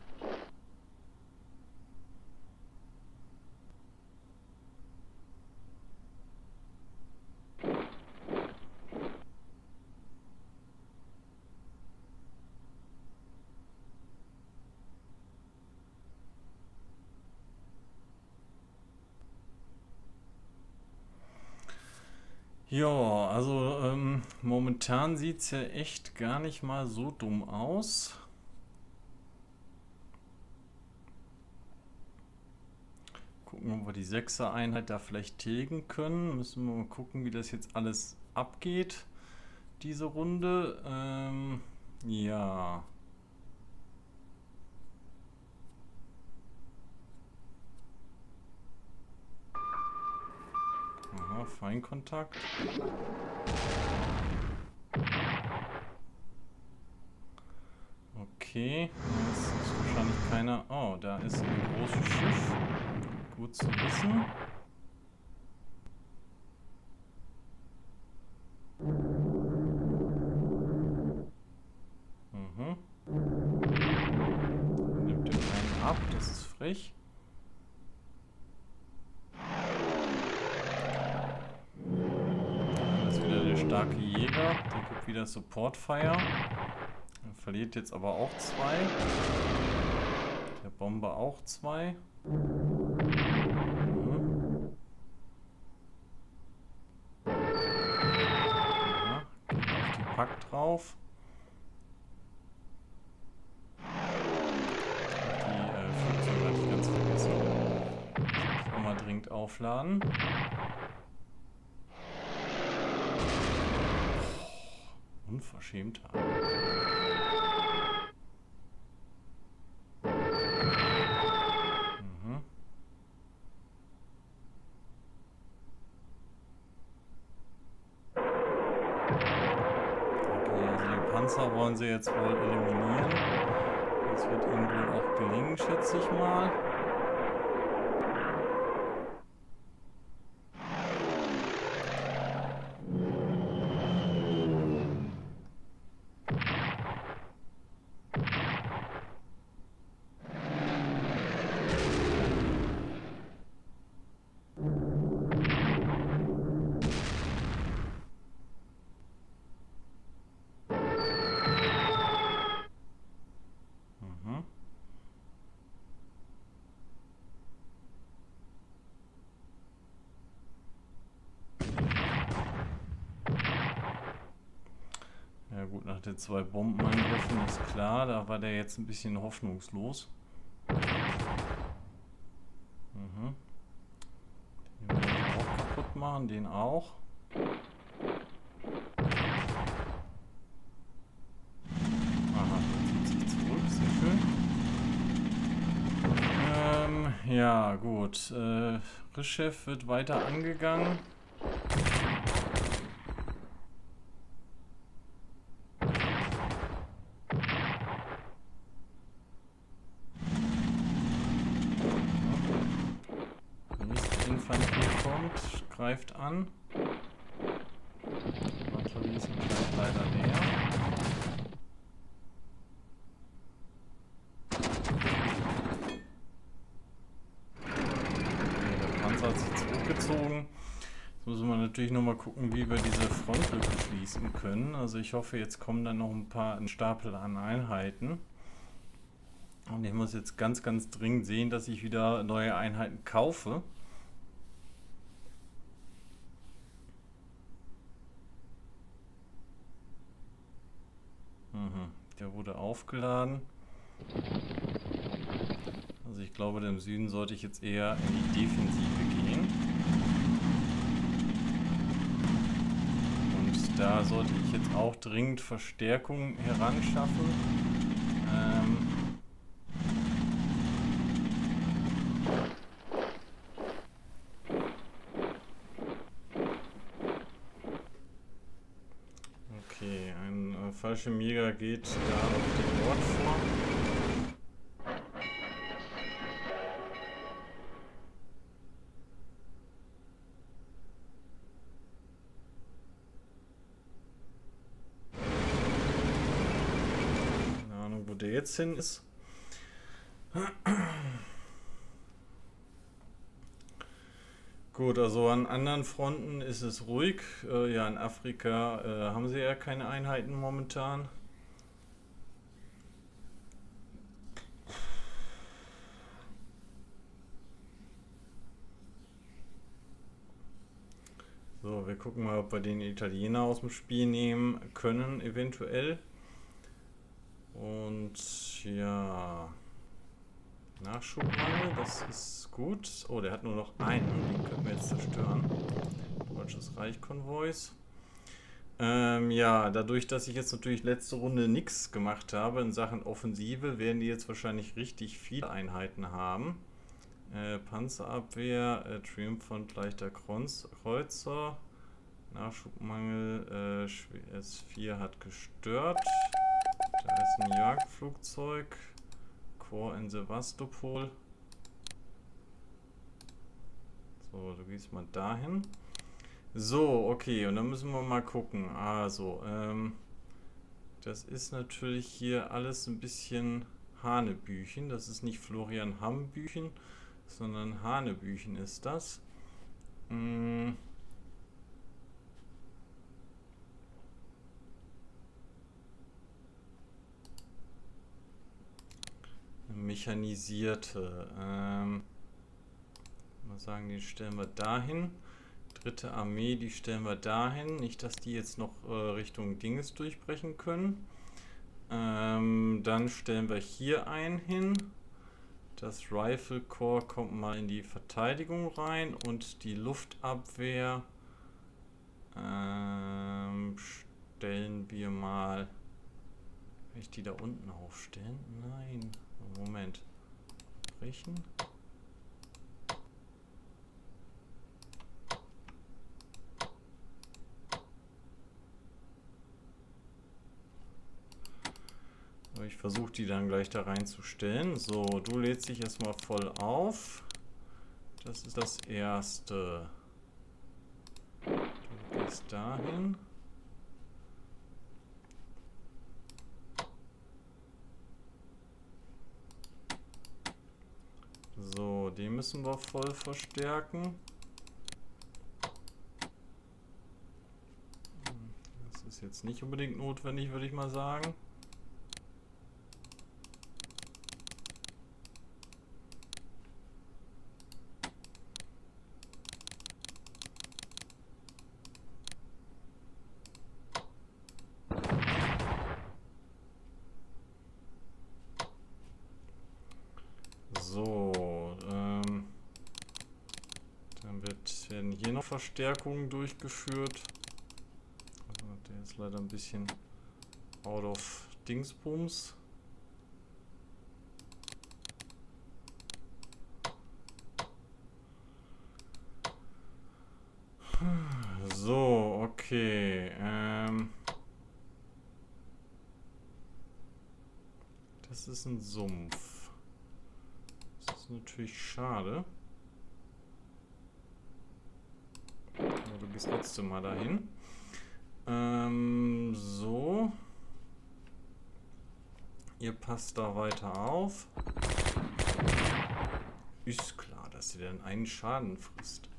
Ja, also momentan sieht es ja echt gar nicht mal so dumm aus. Gucken, ob wir die 6er Einheit da vielleicht tilgen können. Müssen wir mal gucken, wie das jetzt alles abgeht, diese Runde. Ja. Aha, Feindkontakt. Okay, das ist wahrscheinlich keiner. Oh, da ist ein großes Schiff. Gut zu wissen. Mhm. Nimmt den einen ab, das ist frech. Starke Jäger, der gibt wieder Support Fire. Er verliert jetzt aber auch 2. Der Bomber auch 2. Ja, geht auf die Pack drauf. Die Flugzeuge hatte ich ganz vergessen. Das muss ich auch mal dringend aufladen. Unverschämtheit. Panzer wollen sie jetzt wohl eliminieren. Das wird ihnen wohl auch gelingen, schätze ich mal. Ja gut, nach den 2 Bombenangriffen ist klar, da war der jetzt ein bisschen hoffnungslos. Den wollen wir auch kaputt machen, den auch. Aha, der zieht sich zurück, sehr schön. Ja gut, Rischew wird weiter angegangen. Greift an. Die Batterie sind gleich leider leer. Okay, der Panzer hat sich zurückgezogen. Jetzt müssen wir natürlich nochmal gucken, wie wir diese Frontlücke schließen können. Also ich hoffe, jetzt kommen dann noch ein Stapel an Einheiten. Und ich muss jetzt ganz, ganz dringend sehen, dass ich wieder neue Einheiten kaufe. Der wurde aufgeladen. Also ich glaube, im Süden sollte ich jetzt eher in die Defensive gehen. Und da sollte ich jetzt auch dringend Verstärkung heranschaffen. Okay, ein Fallschirmjäger geht da auf den Ort vor. Keine Ahnung, wo der jetzt hin ist. Gut, also an anderen Fronten ist es ruhig. Ja, in Afrika haben sie ja keine Einheiten momentan. So, wir gucken mal, ob wir den Italiener aus dem Spiel nehmen können, eventuell. Und ja, Nachschubmangel, das ist gut. Oh, der hat nur noch einen, den können wir jetzt zerstören. Deutsches Reich-Konvois. Ja, dadurch, dass ich jetzt natürlich letzte Runde nichts gemacht habe in Sachen Offensive, werden die jetzt wahrscheinlich richtig viele Einheiten haben. Panzerabwehr, Triumphant leichter Kreuzer, Nachschubmangel, S4 hat gestört. Da ist ein Jagdflugzeug, Korps in Sevastopol. So, du gehst mal dahin. So, okay, und dann müssen wir mal gucken. Also, das ist natürlich hier alles ein bisschen Hanebüchen. Das ist nicht Florian Hambüchen, sondern Hanebüchen ist das. Mechanisierte. Mal sagen, die stellen wir dahin. Dritte Armee, die stellen wir dahin. Nicht, dass die jetzt noch Richtung Dinges durchbrechen können. Dann stellen wir hier einen hin. Das Rifle Corps kommt mal in die Verteidigung rein und die Luftabwehr stellen wir mal. Kann ich die da unten aufstellen? Nein. Moment. Brechen. Ich versuche die dann gleich da reinzustellen. So, du lädst dich erstmal voll auf. Das ist das erste. Du gehst dahin. So, den müssen wir voll verstärken. Das ist jetzt nicht unbedingt notwendig, würde ich mal sagen. So, dann werden hier noch Verstärkungen durchgeführt. Also der ist leider ein bisschen out of Dingsbums. So, okay. Das ist ein Sumpf. Das ist natürlich schade. Aber du gehst trotzdem mal dahin. So. Ihr passt da weiter auf. Ist klar, dass sie dann einen Schaden frisst.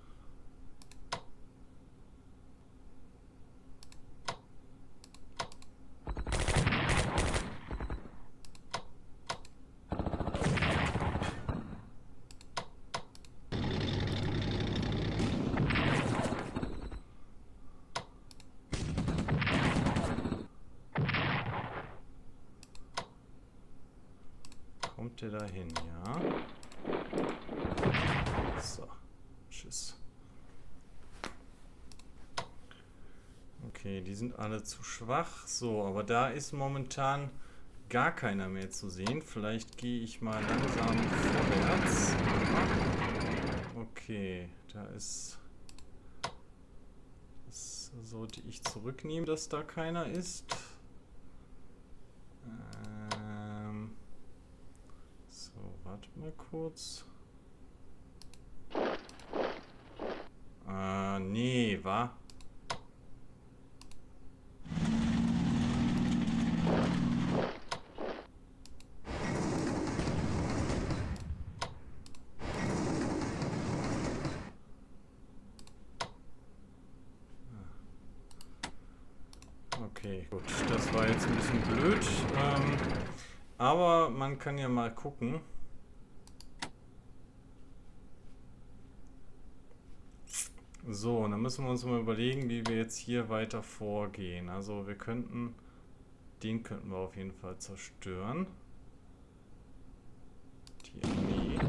Kommt der da hin, ja? So, tschüss. Okay, die sind alle zu schwach. So, aber da ist momentan gar keiner mehr zu sehen. Vielleicht gehe ich mal langsam vorwärts. Okay, da ist... Das sollte ich zurücknehmen, dass da keiner ist. So, warte mal kurz. Nee, wa? Okay, gut. Das war jetzt ein bisschen blöd. Aber man kann ja mal gucken. So, und dann müssen wir uns mal überlegen, wie wir jetzt hier weiter vorgehen. Also wir könnten, den könnten wir auf jeden Fall zerstören. Die Armee.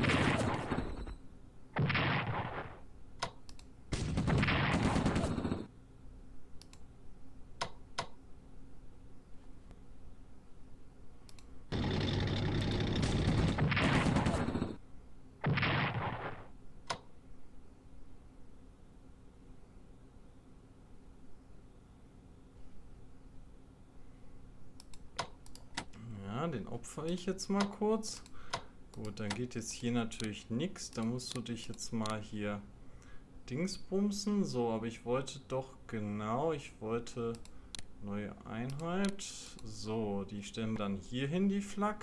Den opfere ich jetzt mal kurz. Gut, dann geht jetzt hier natürlich nichts. Da musst du dich jetzt mal hier Dingsbumsen. So, aber ich wollte doch genau, ich wollte neue Einheit. So, die stellen wir dann hier hin, die Flak.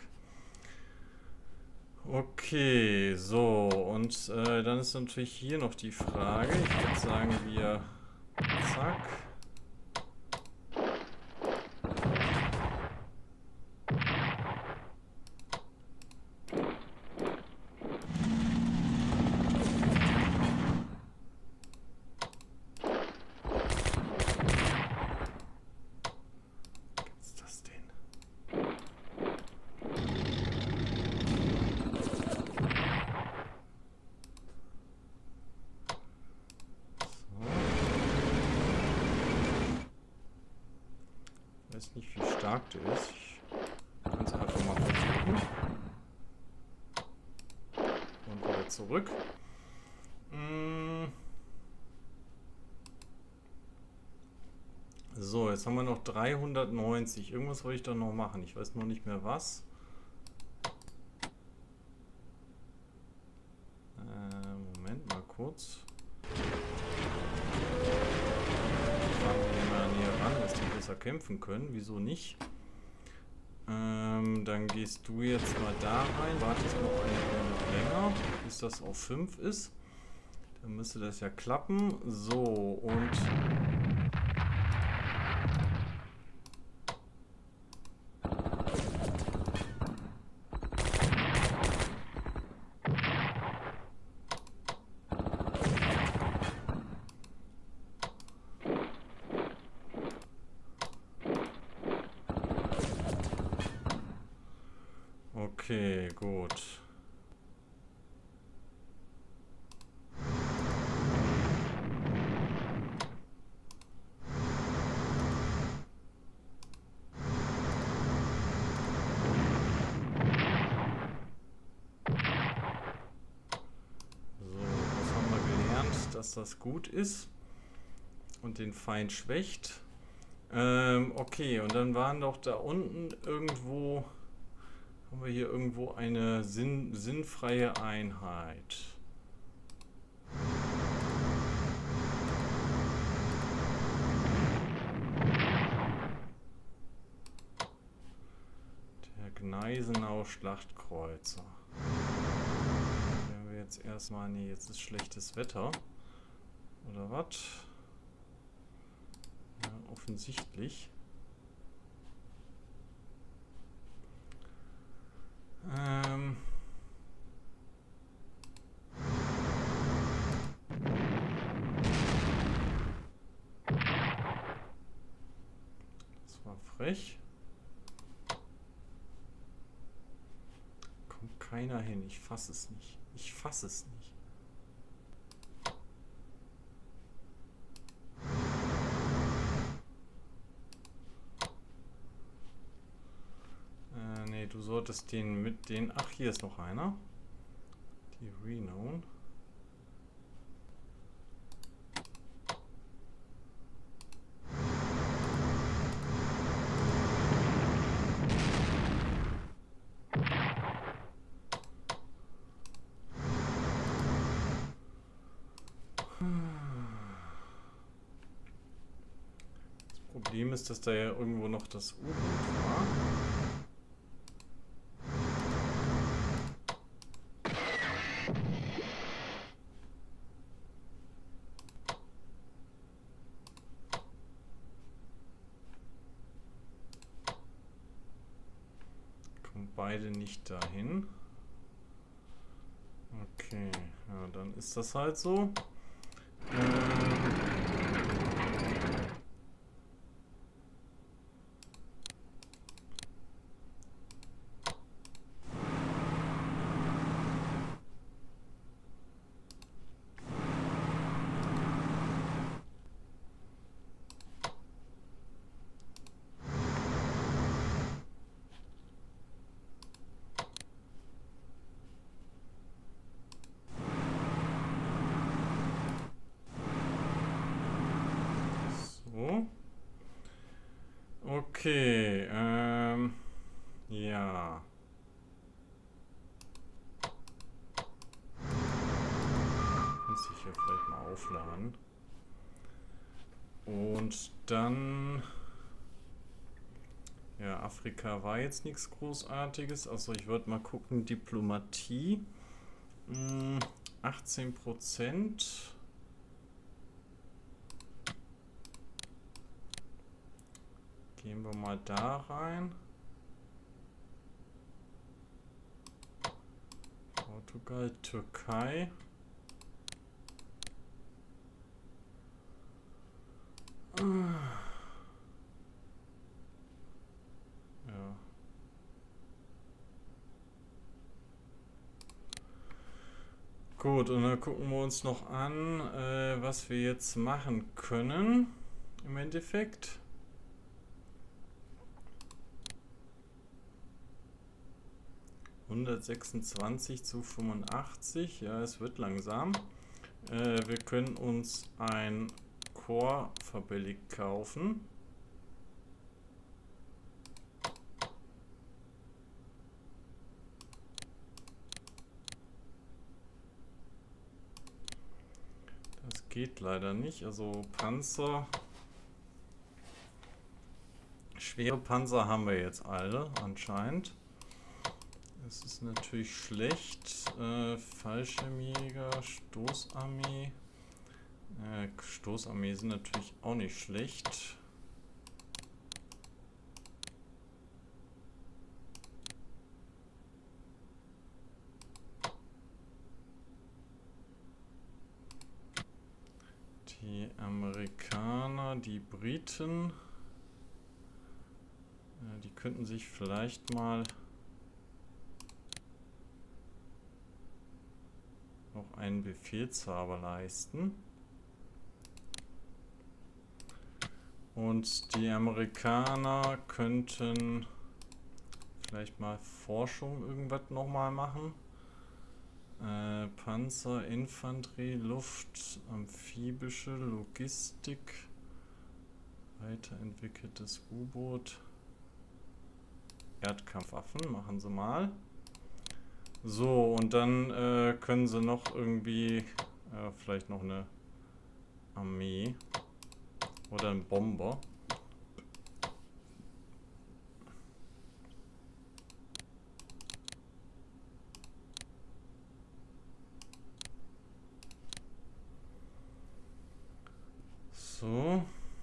Okay, so, und dann ist natürlich hier noch die Frage. Ich würde sagen, wir zack. Ich weiß nicht, wie stark der ist. Ich kann es einfach mal versuchen. Und wieder zurück. So, jetzt haben wir noch 390. Irgendwas wollte ich da noch machen. Ich weiß noch nicht mehr was. Moment mal kurz. Fangen wir mal näher ran, dass die besser kämpfen können. Wieso nicht? Dann gehst du jetzt mal da rein. Wartest noch eine Runde länger, bis das auf 5 ist. Dann müsste das ja klappen. So, und... Okay, gut. Dass das gut ist und den Feind schwächt. Okay, und dann waren doch da unten irgendwo, haben wir hier irgendwo eine sinnfreie Einheit. Der Gneisenau Schlachtkreuzer. Wenn wir jetzt erstmal, nee, jetzt ist schlechtes Wetter. Oder was? Ja, offensichtlich. Das war frech. Kommt keiner hin. Ich fasse es nicht. Ich fasse es nicht. Du solltest den mit den... Ach, hier ist noch einer. Die Renown. Das Problem ist, dass da ja irgendwo noch das U-Boot war. Beide nicht dahin. Okay, ja, dann ist das halt so. Okay, ja. Muss ich hier vielleicht mal aufladen. Und dann... Ja, Afrika war jetzt nichts Großartiges. Also ich würde mal gucken, Diplomatie. 18%. Gehen wir mal da rein. Portugal, Türkei. Ja. Gut, und dann gucken wir uns noch an, was wir jetzt machen können im Endeffekt. (126:85), ja, es wird langsam. Wir können uns ein Core Verbellig kaufen. geht leider nicht. Also Panzer, schwere Panzer haben wir jetzt alle anscheinend. Das ist natürlich schlecht. Fallschirmjäger, Stoßarmee. Stoßarmee sind natürlich auch nicht schlecht. Die Amerikaner, die Briten, die könnten sich vielleicht mal noch einen Befehlshaber leisten. Und die Amerikaner könnten vielleicht mal Forschung irgendwas nochmal machen. Panzer, Infanterie, Luft, amphibische Logistik, weiterentwickeltes U-Boot, Erdkampfwaffen, machen sie mal. So, und dann können sie noch irgendwie, vielleicht noch eine Armee oder einen Bomber. So.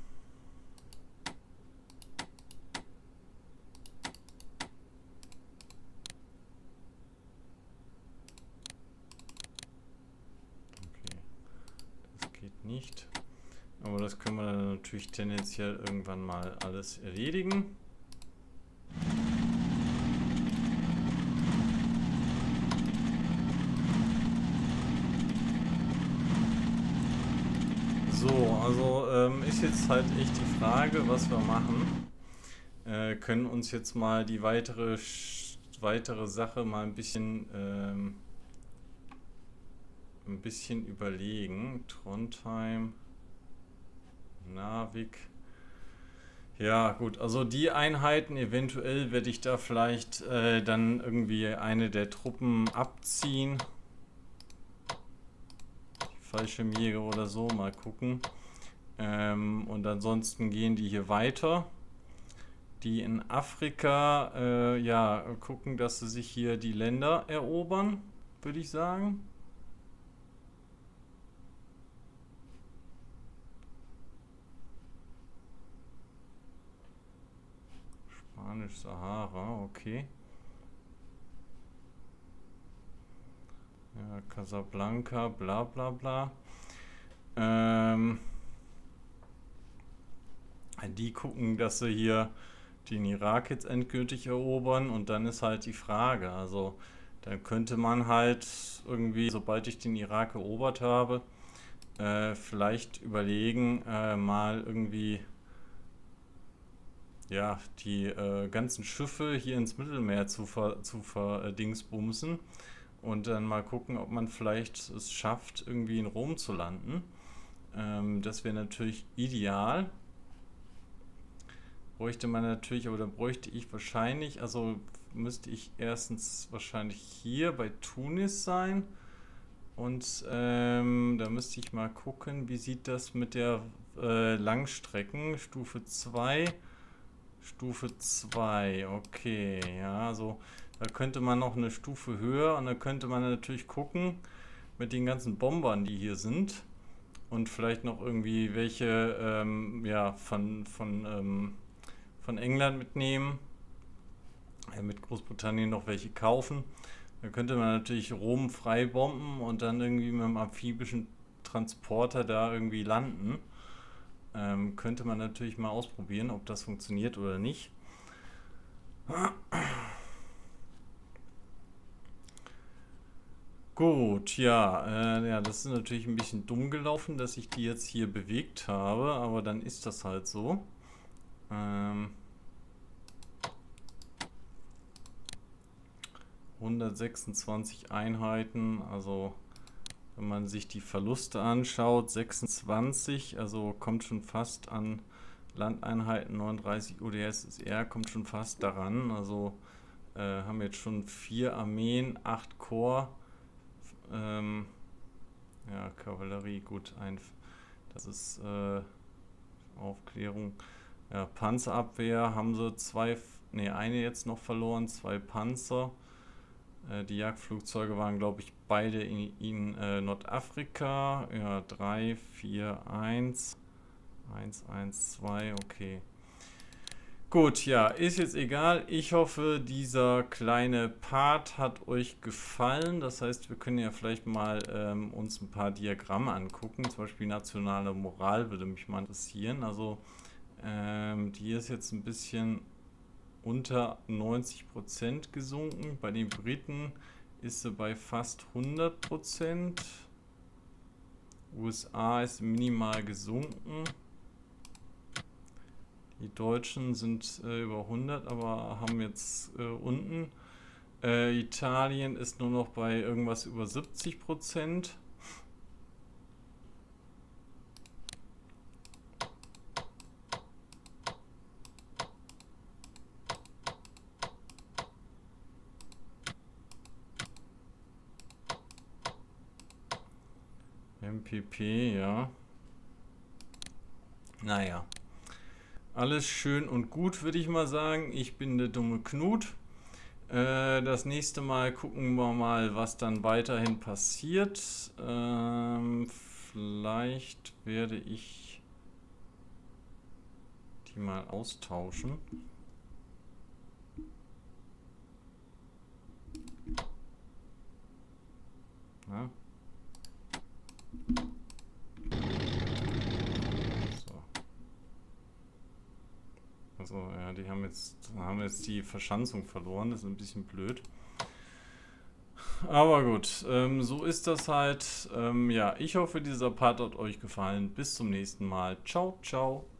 Okay, das geht nicht. Aber das können wir dann natürlich tendenziell irgendwann mal alles erledigen. So, also ist jetzt halt echt die Frage, was wir machen. Können uns jetzt mal die weitere Sache mal ein bisschen überlegen. Trondheim, Narvik. Ja, gut, also die Einheiten, eventuell werde ich da vielleicht dann irgendwie eine der Truppen abziehen. Fallschirmjäger oder so, mal gucken. Und ansonsten gehen die hier weiter. Die in Afrika, ja, gucken, dass sie sich hier die Länder erobern, würde ich sagen. Spanisch-Sahara, okay. Ja, Casablanca, bla bla bla. Die gucken, dass sie hier den Irak jetzt endgültig erobern und dann ist halt die Frage, also dann könnte man halt irgendwie, sobald ich den Irak erobert habe, vielleicht überlegen, mal irgendwie ja, die ganzen Schiffe hier ins Mittelmeer zu verdingsbumsen und dann mal gucken, ob man vielleicht es schafft, irgendwie in Rom zu landen. Das wäre natürlich ideal. Bräuchte man natürlich, aber dann bräuchte ich wahrscheinlich, also müsste ich erstens wahrscheinlich hier bei Tunis sein und da müsste ich mal gucken, wie sieht das mit der Langstrecken, Stufe 2, okay, ja, also da könnte man noch eine Stufe höher und da könnte man natürlich gucken mit den ganzen Bombern, die hier sind und vielleicht noch irgendwie welche ja, von England mitnehmen, mit Großbritannien noch welche kaufen. Da könnte man natürlich Rom frei bomben und dann irgendwie mit einem amphibischen Transporter da irgendwie landen. Könnte man natürlich mal ausprobieren, ob das funktioniert oder nicht. Gut, ja, ja, das ist natürlich ein bisschen dumm gelaufen, dass ich die jetzt hier bewegt habe, aber dann ist das halt so. 126 Einheiten, also wenn man sich die Verluste anschaut, 26, also kommt schon fast an Landeinheiten, 39 UdSSR, kommt schon fast daran, also haben jetzt schon 4 Armeen, 8 Korps, Ja, Kavallerie, gut. Das ist Aufklärung. Ja, Panzerabwehr haben sie eine jetzt noch verloren, 2 Panzer. Die Jagdflugzeuge waren, glaube ich, beide in Nordafrika. Ja, 3, 4, 1. 1, 1, 2, okay. Gut, ja, ist jetzt egal. Ich hoffe, dieser kleine Part hat euch gefallen. Das heißt, wir können ja vielleicht mal uns ein paar Diagramme angucken. Zum Beispiel nationale Moral würde mich mal interessieren. Also die ist jetzt ein bisschen unter 90% gesunken. Bei den Briten ist sie bei fast 100%. USA ist minimal gesunken. Die Deutschen sind über 100, aber haben jetzt unten. Italien ist nur noch bei irgendwas über 70%. MPP, ja. Naja. Alles schön und gut, würde ich mal sagen. Ich bin der dumme Knut. Das nächste Mal gucken wir mal, was dann weiterhin passiert. Vielleicht werde ich die mal austauschen. Ja. Also, ja, die haben jetzt die Verschanzung verloren, das ist ein bisschen blöd. Aber gut, so ist das halt. Ja, ich hoffe, dieser Part hat euch gefallen. Bis zum nächsten Mal. Ciao, ciao.